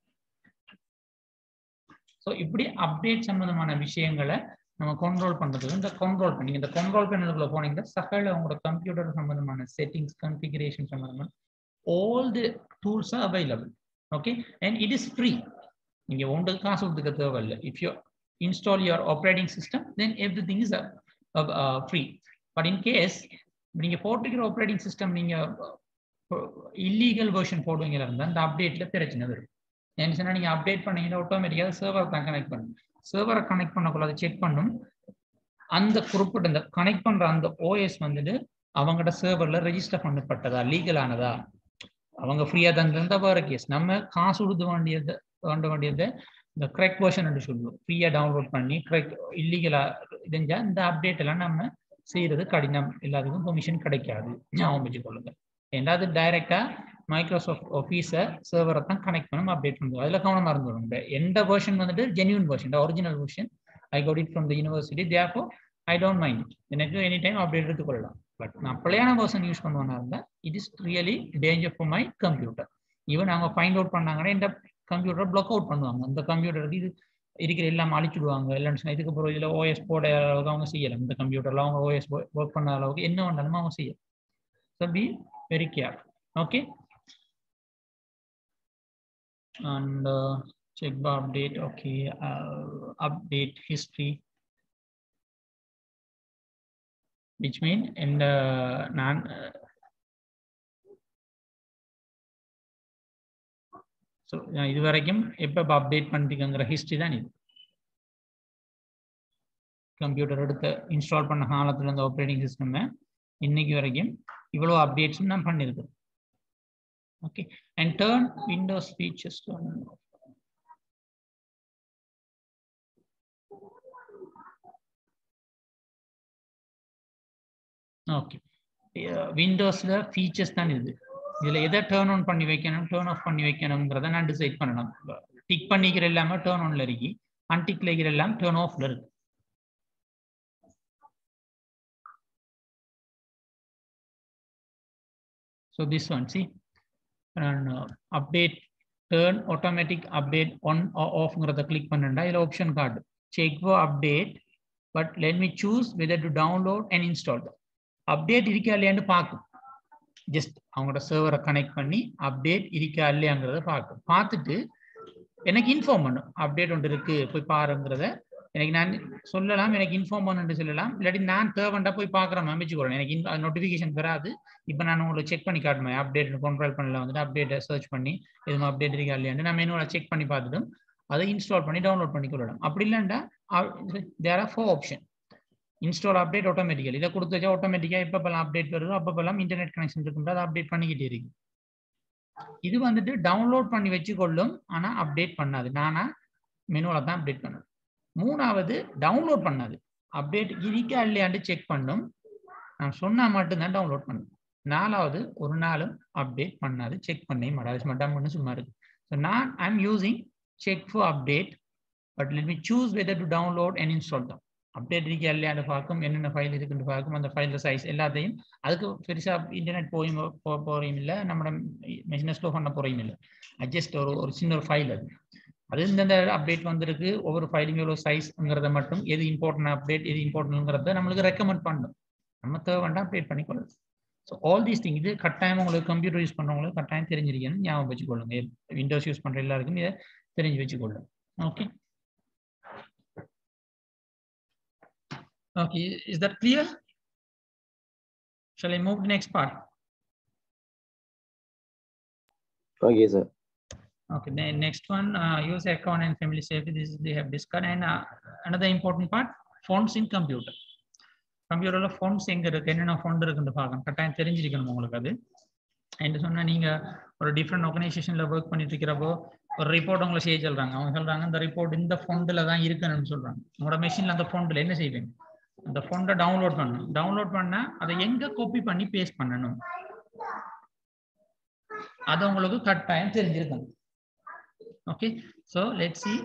ஸோ இப்படி அப்டேட் சம்பந்தமான விஷயங்களை நம்ம கண்ட்ரோல் பண்றதுக்கு இந்த கண்ட்ரோல் பண்ணி இந்த கண்ட்ரோல் பேனலுக்குள்ள போனீங்கன்னா சகல உங்களோட கம்ப்யூட்டர் சம்பந்தமான செட்டிங்ஸ், கான்ஃபிகரேஷன் சம்பந்தமான all the tools are available. Okay, and it is free. நீங்க உங்களுக்கு காசு கொடுக்க தேவையில்லை. If you install your operating system, then everything is free. But in case நீங்க போட்டுக்கிற ஆப்ரேட்டிங் சிஸ்டம் நீங்க இல்லீகல் வெர்ஷன் போடுவீங்களா இருந்தால் அந்த அப்டேட்ல பிரச்சனை வரும். என்ன சொன்னா நீங்க அப்டேட் பண்ணீங்கன்னா ஆட்டோமேட்டிக்காக சர்வர் தான் கனெக்ட் பண்ணும். சர்வரை கனெக்ட் பண்ணக்குள்ள அதை செக் பண்ணும். அந்த குறிப்பிட்ட அந்த கனெக்ட் பண்ற அந்த ஓஎஸ் வந்துட்டு அவங்களோட சர்வர்ல ரெஜிஸ்டர் பண்ணப்பட்டதா, லீகலானதா, அவங்க ஃப்ரீயா தந்திருந்தா வேற கேஸ். நம்ம காசு கொடுத்து வேண்டியதை இந்த கரெக்ட் வெர்ஷன் என்று சொல்லுவோம். ஃப்ரீயா டவுன்லோட் பண்ணி கரெக்ட் இல்லீகலா தெரிஞ்சா இந்த அப்டேட் எல்லாம் நம்ம செய்யறது கடினம், எல்லாத்துக்கும் பெர்மிஷன் கிடைக்காது. ஞாபகம் வச்சுக்கொள்ளுங்க. ரெண்டாவது டைரக்டா மைக்ரோசாஃப்ட் ஆஃபீஸை சர்வரை தான் கனெக்ட் பண்ணி அப்டேட் பண்ணுவோம். அதில் கவனமா இருந்துருவாங்க. எந்த வெர்ஷன் வந்துட்டு genuine version, original version, I got it from the university, therefore I don't mind it. எனக்கு எனி டைம் அப்டேட் எடுத்துக்கொள்ளலாம். பட் நான் பிள்ளையான வெர்ஷன் யூஸ் பண்ணுவேன்னா இருந்தால் it is really danger for my computer. Even அவங்க ஃபைண்ட் அவுட் பண்ணாங்கன்னா இந்த computer black out பண்ணுவாங்க. அந்த கம்ப்யூட்டருக்கு இது இருக்கிற எல்லாம் அழிச்சுடுவாங்க. இல்லைன்னு இதுக்கு அப்புறம் இதில் ஓஎஸ் போட அளவுக்கு அவங்க செய்யலாம். இந்த கம்ப்யூட்டர்ல அவங்க ஓஎஸ் ஒர்க் பண்ண அளவுக்கு என்ன வேண்டாலும் அவங்க செய்யலாம். So be very careful. Okay, and check bar update. Okay, update history, which mean in the non so இது வரைக்கும் எப்ப அப்டேட் பண்ணிருக்கங்கற ஹிஸ்டரி தான் இது. கம்ப்யூட்டர் எடுத்து இன்ஸ்டால் பண்ண காலத்துல இந்த ஆப்ரேட்டிங் சிஸ்டம் இன்னைக்கு வரைக்கும் இவ்வளவு அப்டேட்ஸும் நான் பண்ணியிருக்கேன். Okay, and turn Windows features on. Okay, விண்டோஸ்ல ஃபீச்சர்ஸ் தான் இது. இதுல எதை டர்ன் ஆன் பண்ணி வைக்கணும், டர்ன் ஆஃப் பண்ணி வைக்கணும்ங்கிறத நான் டிசைட் பண்ணணும். டிக் பண்ணிக்கிற எல்லாமே டர்ன் ஆன்ல இருக்கு, அன்டிக்ல இருக்கிற எல்லாம் டர்ன் ஆஃப்ல இருக்கு. So this one, see, and update, turn automatic update on or off-ங்கிறத click பண்ணா இதுல option card check for update, but let me choose whether to download and install. Update இருக்கா இல்லையான்னு பார்க்கும். ஜஸ்ட் அவங்களோட சர்வரை கனெக்ட் பண்ணி அப்டேட் இருக்கா இல்லையாங்கிறத பார்த்துட்டு எனக்கு இன்ஃபார்ம் பண்ணும். அப்டேட் ஒன்று இருக்கு போய் பாருங்கிறத எனக்கு நான் சொல்லலாம், எனக்கு இன்ஃபார்ம் பண்ணு சொல்லலாம். இல்லாட்டி நான் தேவைண்டா போய் பார்க்குறேன் அமைச்சுக்கிறேன், எனக்கு நோட்டிஃபிகேஷன் வராது. இப்போ நான் உங்களுக்கு செக் பண்ணி காட்டுவேன். அப்டேட் கண்ட்ரோல் பண்ணல வந்துட்டு அப்டேட்டை சர்ச் பண்ணி எதுவும் அப்டேட் இருக்கா இல்லையான்னு நான் மெனுவில் செக் பண்ணி பார்த்துட்டு அதை இன்ஸ்டால் பண்ணி டவுன்லோட் பண்ணி கொள்ளலாம். அப்படி இல்லைண்டா there are 4 option. Install update automatically இதை கொடுத்து வச்சா ஆட்டோமேட்டிக்காக எப்பப்பெல்லாம் அப்டேட் வருதோ அப்பப்பெல்லாம் இன்டர்நெட் கனெக்ஷன் இருக்கும்போது அதை அப்டேட் பண்ணிக்கிட்டே இருக்கு. இது வந்துட்டு டவுன்லோட் பண்ணி வச்சுக்கொள்ளும், ஆனால் அப்டேட் பண்ணாது. நானா மெனுவில் தான் அப்டேட் பண்ணேன். 3வது டவுன்லோட் பண்ணாது. அப்டேட் இருக்கா இல்லையாண்டு செக் பண்ணும், நான் சொன்னா மட்டும்தான் டவுன்லோட் பண்ணும். 4வது ஒரு நாளும் அப்டேட் பண்ணாது, செக் பண்ணி மாட்டாது, மட்டும் பண்ண சும்மா இருக்கு. ஸோ நான் I'm using check for update, but let me choose whether to download and install தான். அப்டேட் இருக்கா இல்லையான்னு பார்க்கும், என்னென்ன ஃபைல் இருக்குன்னு பார்க்கும், அந்த ஃபைல் சைஸ் எல்லாத்தையும். அதுக்கு பெருசாக இன்டர்நெட் போறையும் இல்லை, நம்மளோட மெஷினை ஸ்டோர் பண்ண போறையும் இல்லை. ஜஸ்ட் ஒரு சின்ன ஒரு ஃபைல் அது இந்த அப்டேட் வந்திருக்கு. ஒவ்வொரு ஃபைலுமே எவ்வளோ சைஸ்ங்கிறத மட்டும், எது இம்பார்ட்டன்ட் அப்டேட் எது இம்பார்ட்டன்ட்ங்கிறத நம்மளுக்கு ரெக்கமெண்ட் பண்ணும். நம்ம தேவைண்டா அப்டேட் பண்ணிக்கொள்ளும். ஸோ ஆல் தீஸ் திங் இது கட்டாயம் உங்களுக்கு கம்ப்யூட்டர் யூஸ் பண்ணுறவங்களுக்கு கட்டாயம் தெரிஞ்சிருக்கேன்னு ஞாபகம் வச்சுக்கொள்ளுங்க. விண்டோஸ் யூஸ் பண்ணுற எல்லாருக்கும் இதை தெரிஞ்சு வச்சுக்கொள்ளும். Okay. Okay, is that clear? Shall I move to the next part? Okay, sir. Okay, the next one, user account and family safety. This is they have discussed. And another important part, fonts in computer. Computerல fonts எங்க இருக்கு, என்னென்ன font இருக்குன்னு பார்க்கணும். கட்டாயம் தெரிஞ்சிருக்கணும் உங்களுக்கு அது. என்ன சொன்னா நீங்க ஒரு டிஃப்ரெண்ட் ஆர்கனைசேஷன்ல ஒர்க் பண்ணிட்டு இருக்கிறப்போ ஒரு ரிப்போர்ட் உங்களை செய்ய சொல்றாங்க. அவங்க சொல்றாங்க இந்த ரிப்போர்ட் இந்த ஃபோன்ட்ல தான் இருக்கணும்னு சொல்றாங்க. உங்களோட மெஷின்ல அந்த ஃபோன்ட்ல என்ன செய்வீங்க, அந்த ஃபோன்ட்டை டவுன்லோட் பண்ணணும். டவுன்லோட் பண்ணா அதை எங்க காப்பி பண்ணி பேஸ்ட் பண்ணணும், அது உங்களுக்கு கட்டாயம் தெரிஞ்சிருக்கணும். Okay, so let's see.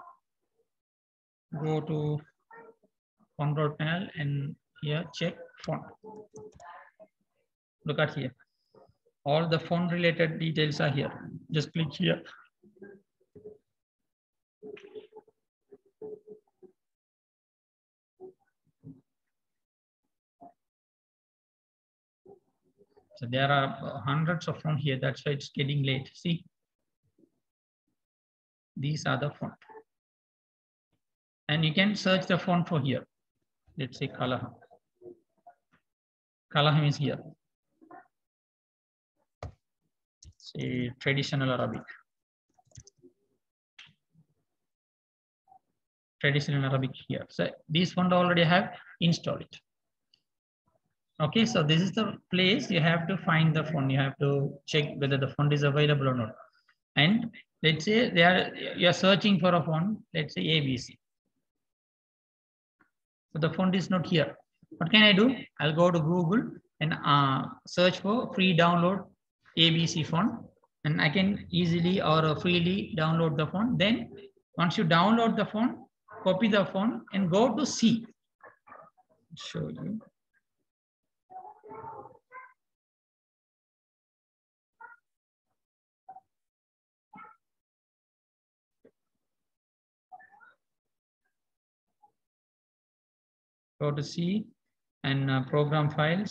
Go to control panel and here check font. Look at here, all the font related details are here. Just click here. So there are hundreds of fonts here, that's why it's getting late. See, these are the font, and you can search the font for here. Let's say Kalaham. Kalaham is here. Say traditional Arabic. Traditional Arabic here. So these font already have installed it. Okay, so this is the place you have to find the font. You have to check whether the font is available or not. And let's say you are searching for a font, let's say ABC. So the font is not here. What can I do? I'll go to Google and search for free download ABC font, and I can easily or freely download the font. Then once you download the font, copy the font and go to C. Show you. Go to C and program files.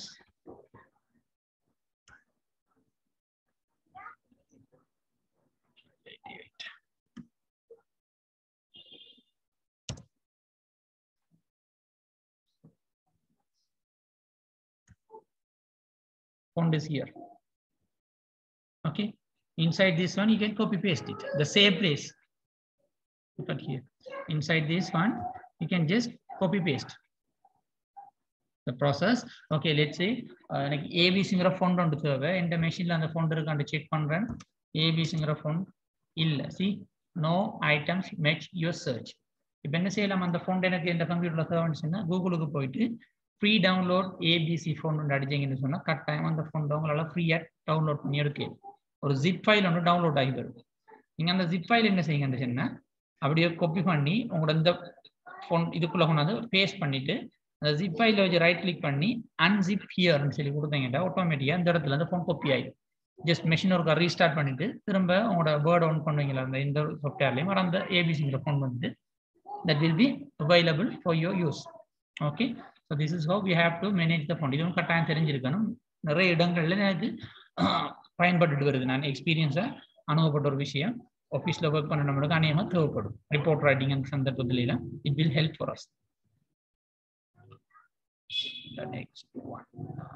Font is here. Okay, inside this one you can copy paste it, the same place. Look at here, inside this one you can just copy paste the process. Okay, let's say like abcங்கிற font ஒன்று தேவை. இந்த மெஷின்ல அந்த font இருக்கான்னு check பண்றேன். abcங்கிற font இல்ல. see no items match your search. இப்போ என்ன செய்யலாம், அந்த font எனக்கு இந்த கம்ப்யூட்டர்ல தேவைன்னு கூகுளுக்கு போயிட்டு ஃப்ரீ டவுன்லோட் ஏபிசி font ஒன்று அடிச்சீங்கன்னு சொன்னா கட்டாயம் அந்த font உங்களால ஃப்ரீயா டவுன்லோட் பண்ணி எடுக்க ஒரு zip ஃபைல் ஒன்று டவுன்லோட் ஆகி வரும். நீங்க அந்த zip ஃபைல் என்ன செய்யுங்கன்னு சொன்னா அப்படியே காப்பி பண்ணி உங்களோட இந்த font இதுக்குள்ள கொண்டாந்து பேஸ்ட் பண்ணிட்டு அந்த zip ஃபைல வச்சு ரைட் கிளிக் பண்ணி unzip here ன்னு சொல்லி கொடுத்தீங்கன்னா ஆட்டோமேட்டிக்கா இந்த இடத்துல அந்த font காப்பி ஆயிடும். ஜஸ்ட் மெஷின் ஒர்க்கை ரீஸ்டார்ட் பண்ணிட்டு திரும்ப உங்களோட வேர்ட் ஆன் பண்ணுவீங்களா அந்த இந்த சாஃப்ட்வேர்லயும் வர அந்த ஏபிசிங்கிற font வந்து that will be available for your use. Okay, so this is how we have to manage the font. இதுவும் கட்டாயம் தெரிஞ்சிருக்கணும். நிறைய இடங்கள்ல எனக்கு பயன்பட்டு வருது. நான் எக்ஸ்பீரியன்ஸா அனுபவப்பட்ட ஒரு விஷயம். ஆஃபீஸ்ல ஒர்க் பண்ண நம்மளுக்கு அநேகமா தேவைப்படும். ரிப்போர்ட் ரைட்டிங் அந்த சந்தர்ப்பத்துல it will help for us. The next one.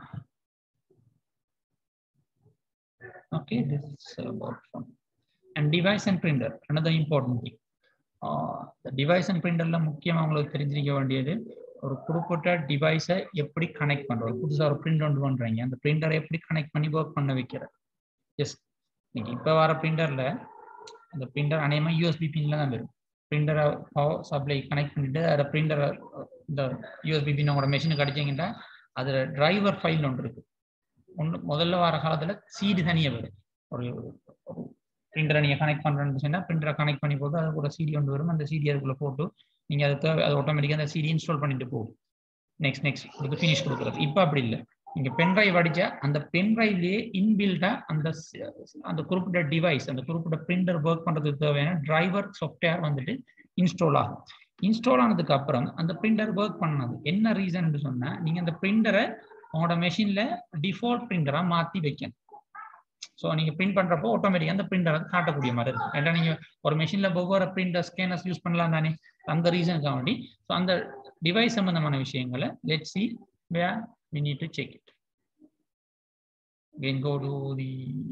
Okay, this is about font. And device and printer, another important thing. The device and printerல முக்கியமா உங்களுக்கு தெரிஞ்சிருக்க வேண்டியது ஒரு குறிப்பிட்ட டிவைஸை எப்படி கனெக்ட் பண்றது. புதுசா ஒரு பிரிண்ட் ஒன்று பண்றீங்க, அந்த பிரிண்டரை எப்படி கனெக்ட் பண்ணி ஒர்க் பண்ண வைக்கிறது. எஸ், நீங்க இப்ப வர பிரிண்டர்ல அந்த பிரிண்டர் அநேகமா யூஎஸ்பி பின்ல தான் வரும். பிரிண்டரை பவர் சப்ளை கனெக்ட் பண்ணிட்டு அதை பிரிண்டரை இந்த யூஎஸ்பி பின் உங்களோட மெஷினுக்கு அடிச்சீங்கன்னா அதுல டிரைவர் ஃபைல் ஒன்று இருக்கு. முதல்ல வர காலத்துல சிடி தனியா வரும். ஒரு பிரிண்டரை நீங்க கனெக்ட் பண்றேன்னு சொன்னா பிரிண்டரை கனெக்ட் பண்ணி போட்டு அது கூட சிடி ஒன்று வரும். அந்த சிடி அதுக்குள்ள போட்டு நீங்க அது ஆட்டோமேட்டிக்கா அந்த சிடி இன்ஸ்டால் பண்ணிட்டு போகும். நெக்ஸ்ட் கொடுத்து ஃபினிஷ் கொடுக்குறது. இப்ப அப்படி இல்லை. நீங்க பென்ட்ரைவ் அடிச்சா அந்த பென்ட்ரைவ்லயே இன்பில்டா அந்த குறிப்பிட்ட டிவைஸ் அந்த குறிப்பிட்ட பிரிண்டர் ஒர்க் பண்றதுக்கு தேவையான டிரைவர் சாஃப்ட்வேர் வந்துட்டு இன்ஸ்டால் ஆகும். இன்ஸ்டால் ஆனதுக்கு அப்புறம் அந்த பிரிண்டர் ஒர்க் பண்ணது என்ன ரீசன் சொன்னா நீங்க அந்த பிரிண்டரை உங்களோட மெஷின்ல டிஃபால்ட் பிரிண்டரா மாத்தி வைக்கணும். ஸோ நீங்க பிரிண்ட் பண்றப்போ ஆட்டோமேட்டிக்கா அந்த பிரிண்டரை காட்டக்கூடிய மாதிரி இருக்கும். ஏன்னா நீங்க ஒரு மெஷின்ல ஒவ்வொரு பிரிண்டர் ஸ்கேனர்ஸ் யூஸ் பண்ணலாம் தானே, அந்த ரீசனுக்காக வேண்டி ஸோ அந்த டிவைஸ் சம்பந்தமான விஷயங்களை let's see where we need to check it. Again, go to the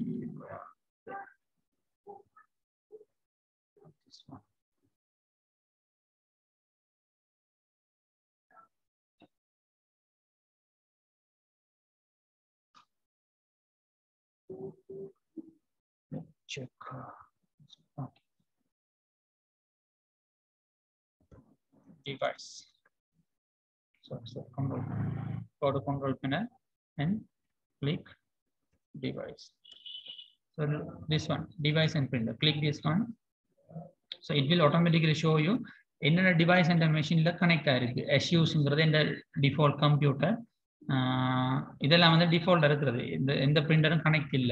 this one. Check. Okay. Device. So control. Go to control panel and click device. So this one, device and printer. Click this one. So it will automatically show you என்னென்ன device அந்த மெஷின்ல connect ஆயிருக்கு. எஸ்யூஸ்ங்கிறது இந்த default computer, இதெல்லாம் வந்து default இருக்கிறது. எந்த பிரிண்டரும் connect இல்லை.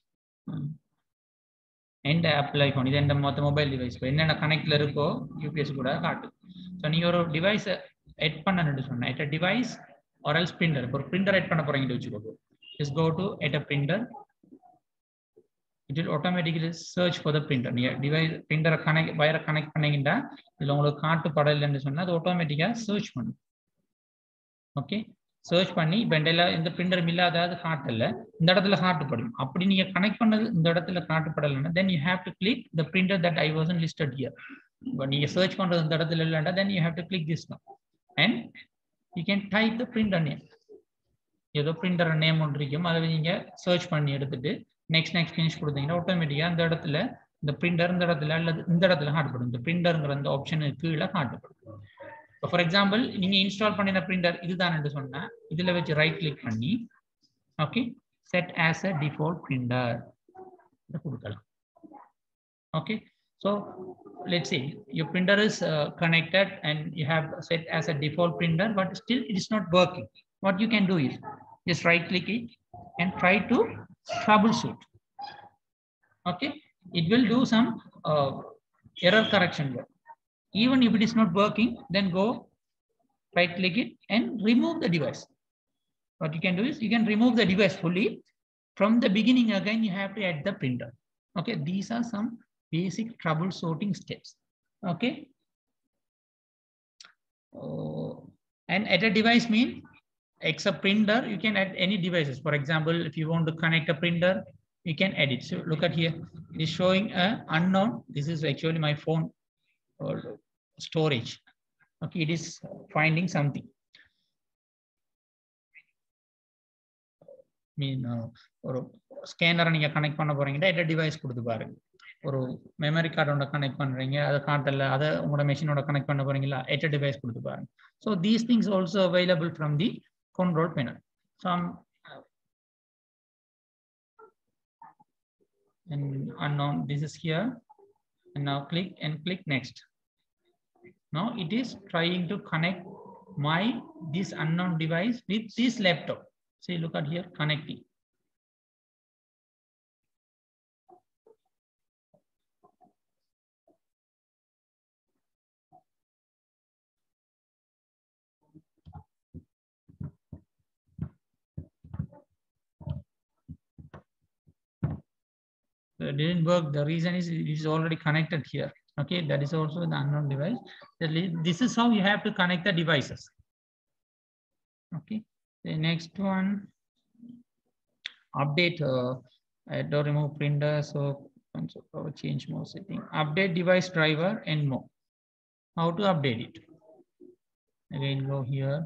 எந்த ஆப்பிள் ஐஃபோன் இது எந்த மொத்த மொபைல் டிவைஸ் என்னென்ன கனெக்ட்ல இருக்கோ யூபிஎஸ் கூட காட்டு. ஸோ நீங்க ஒரு டிவைஸை எட் பண்ணணும்னு சொன்னா add device or else printer. ஒரு பிரிண்டர் எட் பண்ண போறீங்கன்னு வச்சுக்கோங்க. Just go to at a printer. It will automatically search for the printer. நீங்க டிவைஸ் பிரிண்டரை வயரை கனெக்ட் பண்ணீங்கன்னா இதுல உங்களுக்கு காட்டு படலைன்னு சொன்னா அது ஆட்டோமேட்டிக்கா சர்ச் பண்ணும். ஓகே, சர்ச் பண்ணி இப்போ இந்த பிரிண்டர் இல்லாத காட்டல இந்த இடத்துல காட்டுப்படும். அப்படி நீங்க கனெக்ட் பண்ணது இந்த இடத்துல காட்டுப்படலைன்னா then you have to click the printer that I wasn't listed here. இப்போ நீங்க சர்ச் பண்றது இந்த இடத்துல இல்லைன்னா then you have to click this one and you can type the printer name. ஏதோ பிரிண்டர் நேம் ஒன்று இருக்கும், அதை நீங்க சர்ச் பண்ணி எடுத்துட்டு நெக்ஸ்ட் ஃபினிஷ் கொடுத்தீங்கன்னா ஆட்டோமேட்டிக்கா அந்த இடத்துல இந்த பிரிண்டர் இந்த இடத்துல அல்லது இந்த இடத்துல காட்டப்படும். இந்த பிரிண்டர்ங்கிற அந்த ஆப்ஷனுக்கு கீழே காட்டப்படும். ஃபார் எக்ஸாம்பிள் நீங்க இன்ஸ்டால் பண்ணின பிரிண்டர் இதுதான் என்று சொன்னா இதுல வச்சு ரைட் கிளிக் பண்ணி okay set as a default printer கொடுக்கலாம். Okay, so let's say your printer is connected and you have set as a default printer, but still it is not working. What you can do is just right click it and try to troubleshoot. Okay, it will do some error correction work. Even if it is not working, then go right click it and remove the device. What you can do is you can remove the device fully. From the beginning again you have to add the printer. Okay, these are some basic troubleshooting steps. Okay, and add a device mean except printer you can add any devices. For example, if you want to connect a printer you can add it. So look at here, it is showing a unknown. This is actually my phone storage. Okay, it is finding something. ஒரு ஸ்கேனரை நீங்க connect பண்ண போறீங்கன்னா என்ன device கொடுத்து பாருங்க. ஒரு memory கார்டோட connect பண்றீங்க, அதை காட்டல, அதை உங்களோட மெஷினோட கனெக்ட் பண்ண போறீங்களா, எட்ட டிவைஸ் கொடுத்து பாருங்க. So these things also available from the control panel. So and unknown, this is here, and now click and click next. Now it is trying to connect this unknown device with this laptop. See, look at here, connecting. It didn't work. The reason is it is already connected here. Okay, that is also the unknown device. This is how you have to connect the devices. Okay, the next one, update. To remove printer, so change more setting. Update device driver and more. How to update it? Again, go here.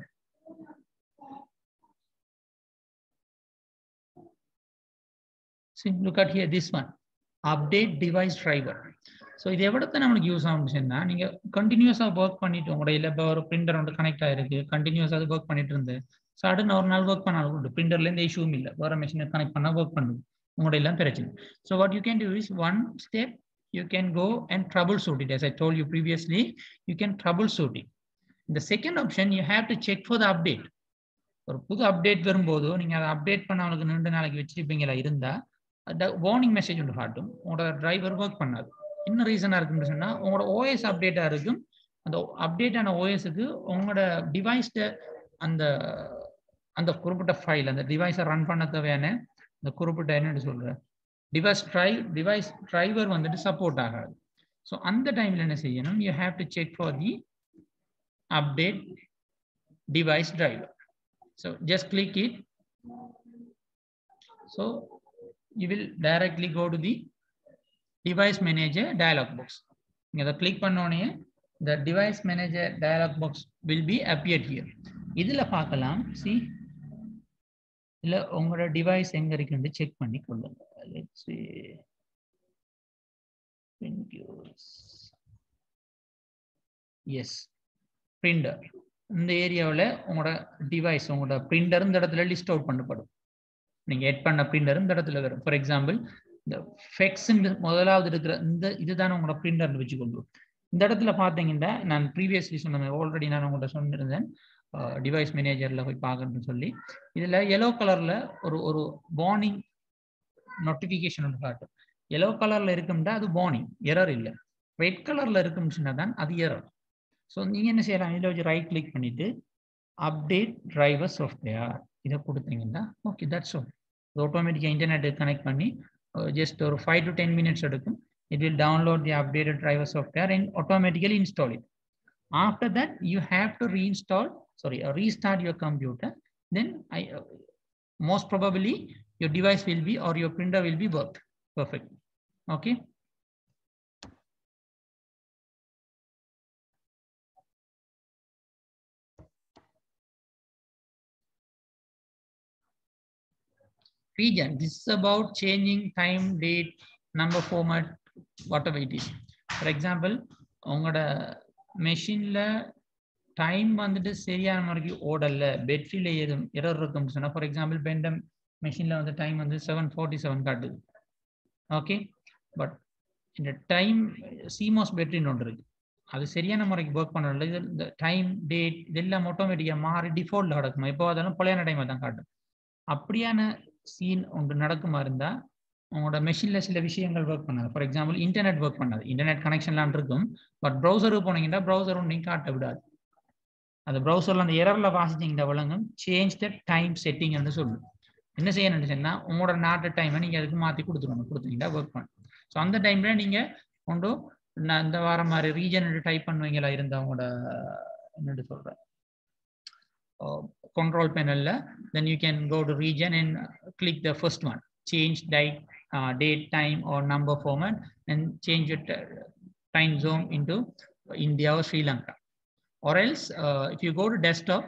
See, look at here, this one. Update device driver. So இது எவ்வளவு நமக்கு use ஆகும்னா, நீங்க கண்டினியூஸா work பண்ணிட்டு உங்களோட இல்ல இப்போ ஒரு பிரிண்டர் வந்து கனெக்ட் ஆயிருக்கு, கண்டினியூஸா அது ஒர்க் பண்ணிட்டு இருந்து சடன் ஒரு நாள் ஒர்க் பண்ணாலும் பிரிண்டர்ல இருந்து இஷ்யூவும் இல்லை, வேற மிஷினை கனெக்ட் பண்ணா ஒர்க் பண்ணுது, உங்களோட எல்லாம் பிரச்சனை. So what you can do is one step you can go and troubleshoot it. As I told you previously, you can troubleshoot it. The second option, you have to check for the update. ஒரு புது update வரும்போது நீங்க அதை update பண்ண அவங்களுக்கு 2 நாளைக்கு வச்சிருப்பீங்களா இருந்தா warning message ஒன்று காட்டும், உங்களோட டிரைவர் ஒர்க் பண்ணாது. என்ன ரீசனா இருக்குன்னு சொன்னா உங்களோட ஓஎஸ் அப்டேட்டா இருக்கும். அந்த அப்டேட் ஆன ஓஎஸ்க்கு உங்களோட டிவைஸ்ட அந்த அந்த குறிப்பிட்ட ஃபைல், அந்த டிவைஸை ரன் பண்ண தேவையான இந்த குறிப்பிட்ட என்னன்னு சொல்ற டிவைஸ் டிரைவர் வந்துட்டு சப்போர்ட் ஆகாது. ஸோ அந்த டைம்ல என்ன செய்யணும், you have to check for the update device driver. So just click it. So you will directly go to the device manager dialog box. You click பண்ணோனே the device manager dialog box will be appeared here. இதுல பார்க்கலாம், see இல்ல உங்களோட device எங்க இருக்குன்னு check பண்ணி கொள்ளுங்க. Let's see, yes, printer. இந்த ஏரியாவில் உங்களோட டிவைஸ், உங்களோட பிரிண்டர் இந்த இடத்துல லிஸ்ட் அவுட் பண்ணப்படும். நீங்க எட் பண்ண பிரிண்டர் இந்த இடத்துல வரும். ஃபார் எக்ஸாம்பிள் இந்த ஃபெக்ஸ் முதலாவது இருக்கிற இந்த இதுதான் உங்களோட பிரிண்டர்னு வச்சுக்கொள்வோம். இந்த இடத்துல பார்த்தீங்கன்னா நான் ப்ரீவியஸ்லி சொன்ன ஆல்ரெடி நான் உங்கள்கிட்ட சொல்லியிருந்தேன் டிவைஸ் மேனேஜர்ல போய் பார்க்கணும்னு சொல்லி. இதுல எல்லோ கலர்ல ஒரு வார்னிங் நோட்டிபிகேஷன் ஒன்று காட்டும். எல்லோ கலர்ல இருக்கும்னா அது வார்னிங், எரர் இல்லை. ரெட் கலர்ல இருக்கும்னு சொன்னா தான் அது எரர். ஸோ நீங்க என்ன செய்யலாம், இதில் வச்சு ரைட் கிளிக் பண்ணிட்டு அப்டேட் டிரைவர் சாஃப்ட்வேர் இதை கொடுத்தீங்கன்னா ஓகே, தட்ஸ் ஆல். ஆட்டோமேட்டிக்காக இன்டர்நெட் கனெக்ட் பண்ணி ஜஸ்ட் ஒரு 5 to 10 minutes எடுக்கும். It will download the updated driver software and automatically install it. After that, you have to restart your computer. Then most probably your device will be, or your printer will be worked perfectly. Okay. Region, this is about changing time, date, number, format, whatever it is. For example, உங்களோட மெஷின்ல time வந்துட்டு சரியான முறைக்கு ஓடல, பேட்டரியில ஏதும் error இருக்குன்னு சொன்னா, for example பெண்டம் மெஷின்ல வந்து time வந்து 7:47 காட்டுது. ஓகே, பட் இந்த டைம் சிமோஸ் பேட்டரின்னு ஒன்று இருக்கு, அது சரியான முறைக்கு ஒர்க் பண்ணல. இது இந்த டைம், டேட் இதெல்லாம் ஆட்டோமேட்டிக்கா மாறி டிஃபால்ட்ல கிடக்குமா, எப்போ அதாலும் பழையான டைமை தான் காட்டும். அப்படியான சீன் ஒன்று நடக்குமா இருந்தா உங்களோட மெஷின்ல சில விஷயங்கள் ஒர்க் பண்ணாது. ஃபார் எக்ஸாம்பிள் இன்டர்நெட் ஒர்க் பண்ணாது, இன்டர்நெட் கனெக்ஷன்லாம் இருக்கும், பட் ப்ரௌசருக்கு போனீங்கன்னா ப்ரௌசர் ஒன்றையும் காட்ட விடாது. அந்த ப்ரௌசர்ல அந்த எரர்ல வாசிச்சிங்கன்னா விளங்கும் சேஞ்ச் த டைம் செட்டிங் என்று சொல்லும். என்ன செய்யணும்னு சொன்னா உங்களோட நாட்டு டைமை நீங்க அதுக்கு மாற்றி கொடுத்தீங்கன்னா ஒர்க் பண்ணும். ஸோ அந்த டைம்ல நீங்க கொண்டு இந்த வாரம் மாதிரி ரீஜன் டைப் பண்ணுவீங்களா இருந்தா உங்களோட என்னட்டு சொல்றேன் control panel, then you can go to region and click the first one, change date, time or number format, and change your time zone into India or Sri Lanka. or else if you go to desktop,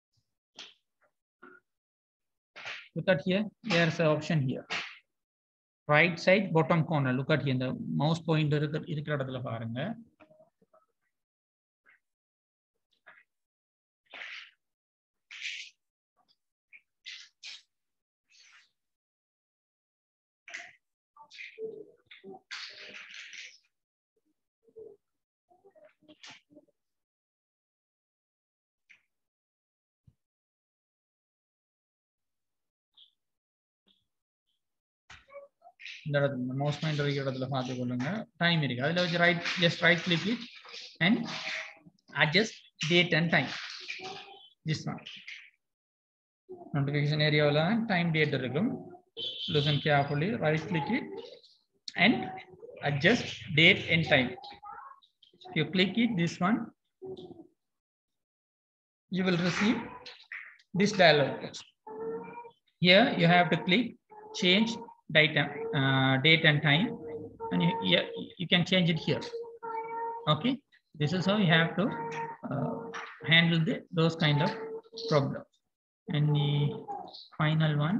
look at here, there's an option here, right side bottom corner. Look at here, the mouse pointer இருக்கிற இடத்துல பாருங்க. இந்த mouse pointer இருக்கிற இடத்துல பார்த்துக்கொள்ளுங்க. Time இருக்கு, அதில் வச்சு just right click it and adjust date and time. This one notification area time date இருக்கும். Listen carefully, right click it and adjust date and time. If you click it, this one, you will receive this dialog box. Here you have to click change date and time, and you can change it here. Okay, this is how you have to handle those kind of problems. And the final one,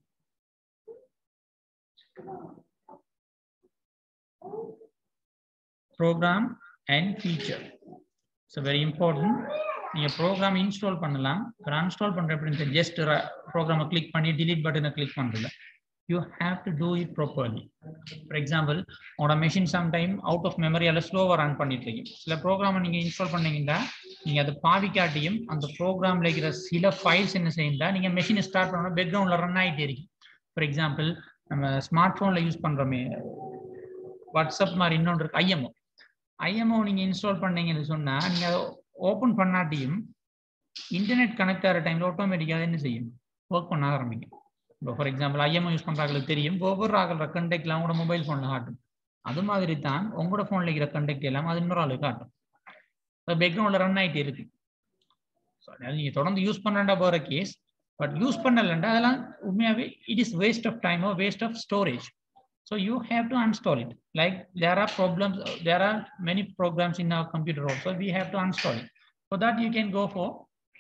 program and feature. So very important. நீங்க program install பண்ணலாம். uninstall பண்றப்ப just program click பண்ணி delete button click பண்றல. You have to do it properly. For example, உங்களோட machine sometime out of memory அல்ல slower run பண்ணிட்டு இருக்கும். சில program நீங்க install பண்ணீங்கன்னா நீங்க அதை பாவிக்காட்டியும் அந்த ப்ரோக்ராம்ல இருக்கிற சில ஃபைல்ஸ் என்ன செய்யுண்டா நீங்க மெஷின் ஸ்டார்ட் பண்ணா பேக்ரவுண்ட்ல ரன் ஆயிட்டே இருக்கு. ஃபார் எக்ஸாம்பிள் நம்ம ஸ்மார்ட் போன்ல யூஸ் பண்றோமே வாட்ஸ்அப் மாதிரி இன்னொன்று இருக்கு ஐஎம்ஓ நீங்க இன்ஸ்டால் பண்ணீங்கன்னு சொன்னா நீங்க அதை ஓப்பன் பண்ணாட்டியும் இன்டர்நெட் கனெக்ட் ஆகிற டைம்ல ஆட்டோமேட்டிக்காக என்ன செய்யும் ஒர்க் பண்ண ஆரம்பிக்கும். இப்போ ஃபார் எக்ஸாம்பிள் ஐஎம்ஓ யூஸ் பண்றாங்களுக்கு தெரியும் ஒவ்வொரு ஆகிற கண்டெக்ட்லாம் உங்களோட மொபைல் போன்ல காட்டும். அது மாதிரி தான் உங்களோட போன்ல இருக்கிற கண்டெக்ட் எல்லாம் அது இன்னொரு ஆளுக்கு காட்டும். பேக்ரவுண்ட்ல ரன் ஆகிட்டே இருக்கு. நீங்க தொடர்ந்து யூஸ் பண்ணா போற கேஸ், பட் யூஸ் பண்ணலண்டா அதெல்லாம் உண்மையாவே it is waste of time or waste of storage. So you have to uninstall it. Like there are problems, there are many programs in our computer also. We have to uninstall it. For that you can go for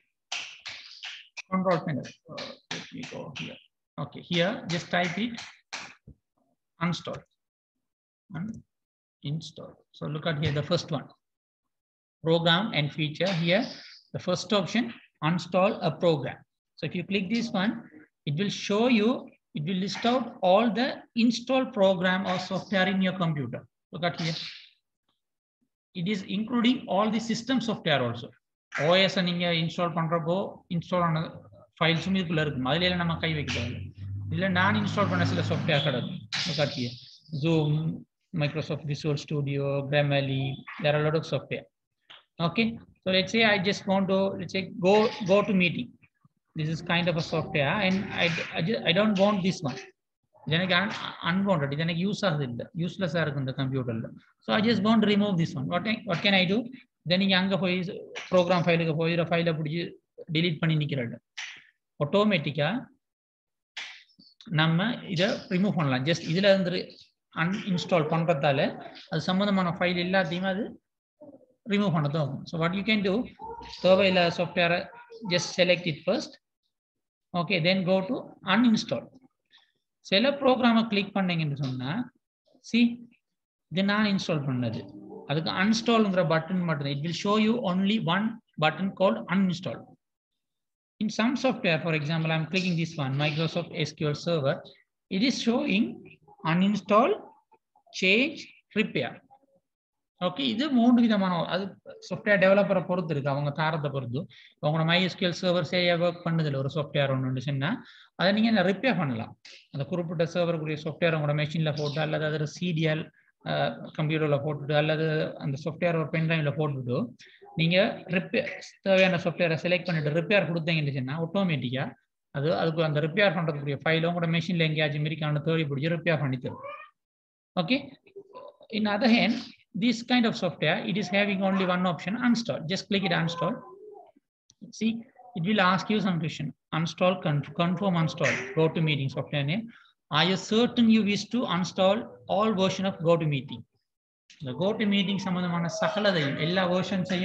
control panel. Let me go here. Okay, here just type it uninstall and install. So look at here the first one, program and feature. Here the first option, uninstall a program. So if you click this one, it will show you, it will list out all the installed program or software in your computer. Look at here. It is including all the system software also. OS நீங்க install பண்றப்போ install ஆன files இதுக்குள்ள இருக்கும். அதுல நம்ம கை வைக்கிறது இல்ல. நான் install பண்ண சில software கிடக்கும். Look at here. Zoom, Microsoft Visual Studio, Grammarly, there are a lot of software. Okay, so let's say I just want to, let's say go to meeting. This is kind of a software and I don't want this one. எனக்கு unwanted, இது எனக்கு use ஆகுது இல்ல, யூஸ்லெஸ்ஸா இருக்கு இந்த கம்ப்யூட்டர்ல. So I just want to remove this one. What can I do? Then நீங்க அங்க போய் ப்ரோக்ராம் ஃபைலுக்கு போய் இந்த ஃபைலை பிடிச்சி delete பண்ணி நிக்கிறது. ஆட்டோமேட்டிக்கா நம்ம இதை ரிமூவ் பண்ணலாம். ஜஸ்ட் இதுல இருந்து அன்இன்ஸ்டால் பண்றதால அது சம்பந்தமான ஃபைல் எல்லாத்தையும் அது ரிமூவ் பண்ண தோணும். So what you can do, தேவையில்ல சாஃப்ட்வேரை just select it first. Okay, then go to uninstall. சில ப்ரோக்ராமை கிளிக் பண்ணீங்கன்னு சொன்னா see இது நான் இன்ஸ்டால் பண்ணது, அதுக்கு uninstallங்கிற பட்டன் மட்டும். It will show you only one button called uninstall. In some software, for example, I'm clicking this one, Microsoft SQL Server. It is showing uninstall, change, repair. ஓகே, இது மூணு விதமான, அது சாஃப்ட்வேர் டெவலப்பரை பொறுத்து இருக்கு, அவங்க தாரத்தை பொறுத்து. உங்களோட MySQL சர்வர் சரியா ஒர்க் பண்ணுதில்ல ஒரு சாஃப்ட்வேர் ஒன்று இருந்துச்சுன்னா அதை நீங்க ரிப்பேர் பண்ணலாம். அந்த குறிப்பிட்ட சர்வருக்குரிய சாஃப்ட்வேர் உங்களோட மெஷின்ல போட்டு அல்லது அதில் CDL கம்ப்யூட்டர்ல போட்டுட்டு அல்லது அந்த சாஃப்ட்வேர் ஒரு பென் டிரைவ்ல போட்டுட்டு நீங்க ரிப்பேர் தேவையான சாஃப்ட்வேரை செலக்ட் பண்ணிட்டு ரிப்பேர் கொடுத்தீங்கன்னு ஆட்டோமேட்டிக்கா அதுக்கு அந்த ரிப்பேர் பண்றதுக்குரிய ஃபைல் உங்களோட மெஷின்ல எங்கேயாச்சும் இருக்கான்னு தேடி பிடிச்சி ரிப்பேர் பண்ணி தரும். Okay, in other hand, this kind of software, it is having only one option, uninstall. Just click it uninstall. See, it will ask you some question. Uninstall, confirm uninstall, GoToMeeting software name. Are you certain you wish to uninstall all version of GoToMeeting? The GoToMeeting சம்பந்தமான சகலதையும் எல்லா வெர்ஷன்ஸையும்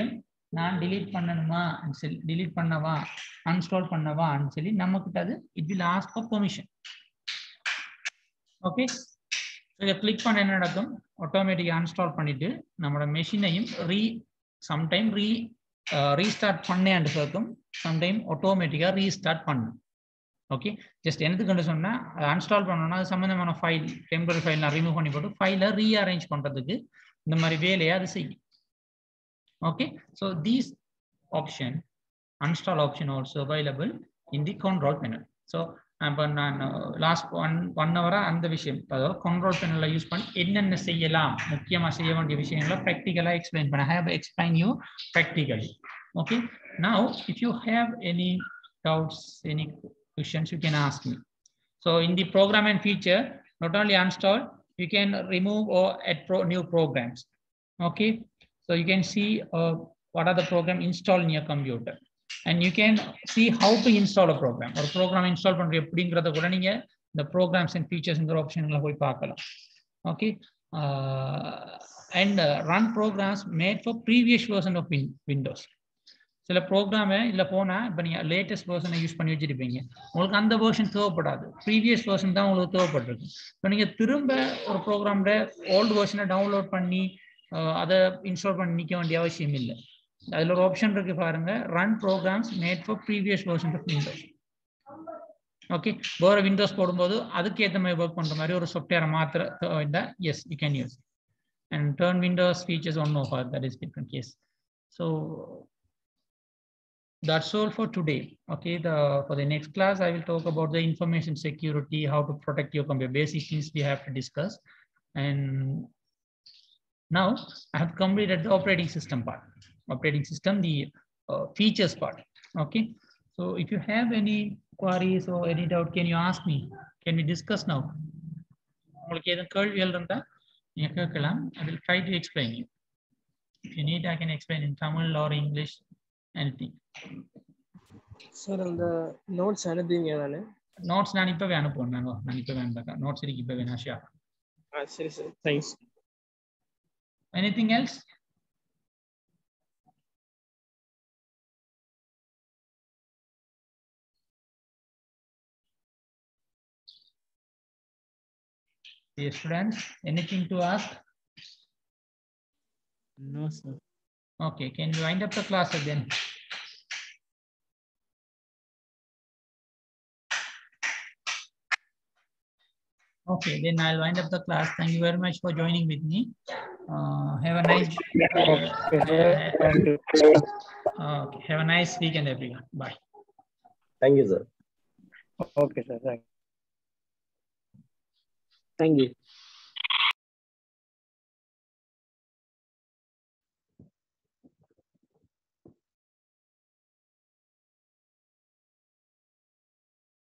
நான் delete பண்ணணுமா delete பண்ணவா uninstall பண்ணவான்னு சொல்லி நமக்கு அது it will ask for permission. Okay, so இத click பண்ண என்ன நடக்கும், ஆட்டோமேட்டிக்கா uninstall பண்ணிட்டு நம்மளோட மெஷினையும் sometime restart பண்ணேன்னு சொல்லும், sometime ஆட்டோமேட்டிக்கா restart பண்ணும். ஓகே, ஜஸ்ட் என்னதுக்கு சொன்னா uninstall பண்ணனும்னா அது சம்பந்தமான ஃபைல் டெம்பரரி ஃபைல் நான் ரிமூவ் பண்ணி போட்டு ஃபைலை ரீஅரேஞ்ச் பண்றதுக்கு இந்த மாதிரி வேலையை அது செய்யும். Okay, so these option uninstall option also available in the control panel. So நான் லாஸ்ட் ஒன் ஹவரா அந்த விஷயம் அதாவது கண்ட்ரோல் பேனல்ல யூஸ் பண்ணி என்னென்ன செய்யலாம், முக்கியமா செய்ய வேண்டிய விஷயங்களை ப்ராக்டிகலா எக்ஸ்பிளைன் பண்ண have explain you practically. Okay, now if you have any doubts, any questions, you can ask me. So in the program and feature, not only uninstall, you can remove or add new programs. Okay, so you can see what are the program installed in your computer, and you can see how to install a program or program install பண்ற எப்படிங்கறத கூட நீங்க the programs and features இந்த ஆப்ஷன்ல போய் பார்க்கலாம். Okay, and run programs made for previous version of Windows. சில program இல்ல போனா இப்ப நீங்க லேட்டஸ்ட் வெர்ஷனை யூஸ் பண்ணி வச்சிருப்பீங்க, உங்களுக்கு அந்த வெர்ஷன் தேவைப்படாது, ப்ரீவியஸ் வெர்ஷன் தான் உங்களுக்கு தேவைப்பட்டிருக்கு. இப்போ நீங்க திரும்ப ஒரு ப்ரோக்ராம்ல ஓல்டு வெர்ஷனை டவுன்லோட் பண்ணி அதை இன்ஸ்டால் பண்ணி நிக்க வேண்டிய அவசியம் இல்லை. அதுல ஒரு ஆப்ஷன் இருக்கு பாருங்க, run programs made for previous version of Windows. Okay, வேற விண்டோஸ் போடும்போது அதுக்கு ஏற்ற மாதிரி ஒர்க் பண்ற மாதிரி ஒரு சாஃப்ட்வேரை மாத்திர as you can use. And turn Windows features on off that is different case. So that's all for today. Okay, for the next class I will talk about the information security, how to protect your computer, basic things we have to discuss. And now I have completed the operating system part, the features part. Okay, so if you have any queries or any doubt, can you ask me, can we discuss now? உங்களுக்கு ஏதாவது கேள்விகள் இருந்தா நீங்க கேட்கலாம். I will try to explain you. If you need, I can explain in Tamil or English, anything. Sir அந்த notes அனுப்புவீங்க தானே? Notes நான் இப்பவே அனுப்புவேன். நான் இப்பவே அனுப்புறேன். நோட்ஸ் இருக்கு இப்பவே நான் ஷேர். சரி sir, thanks. Anything else? Dear students, anything to ask? No sir. Okay, can you wind up the class again? Okay, then I'll wind up the class. Thank you very much for joining with me. Have a nice have a nice weekend, everyone. Bye. Thank you, sir. Okay, sir. Thank you. Thank you.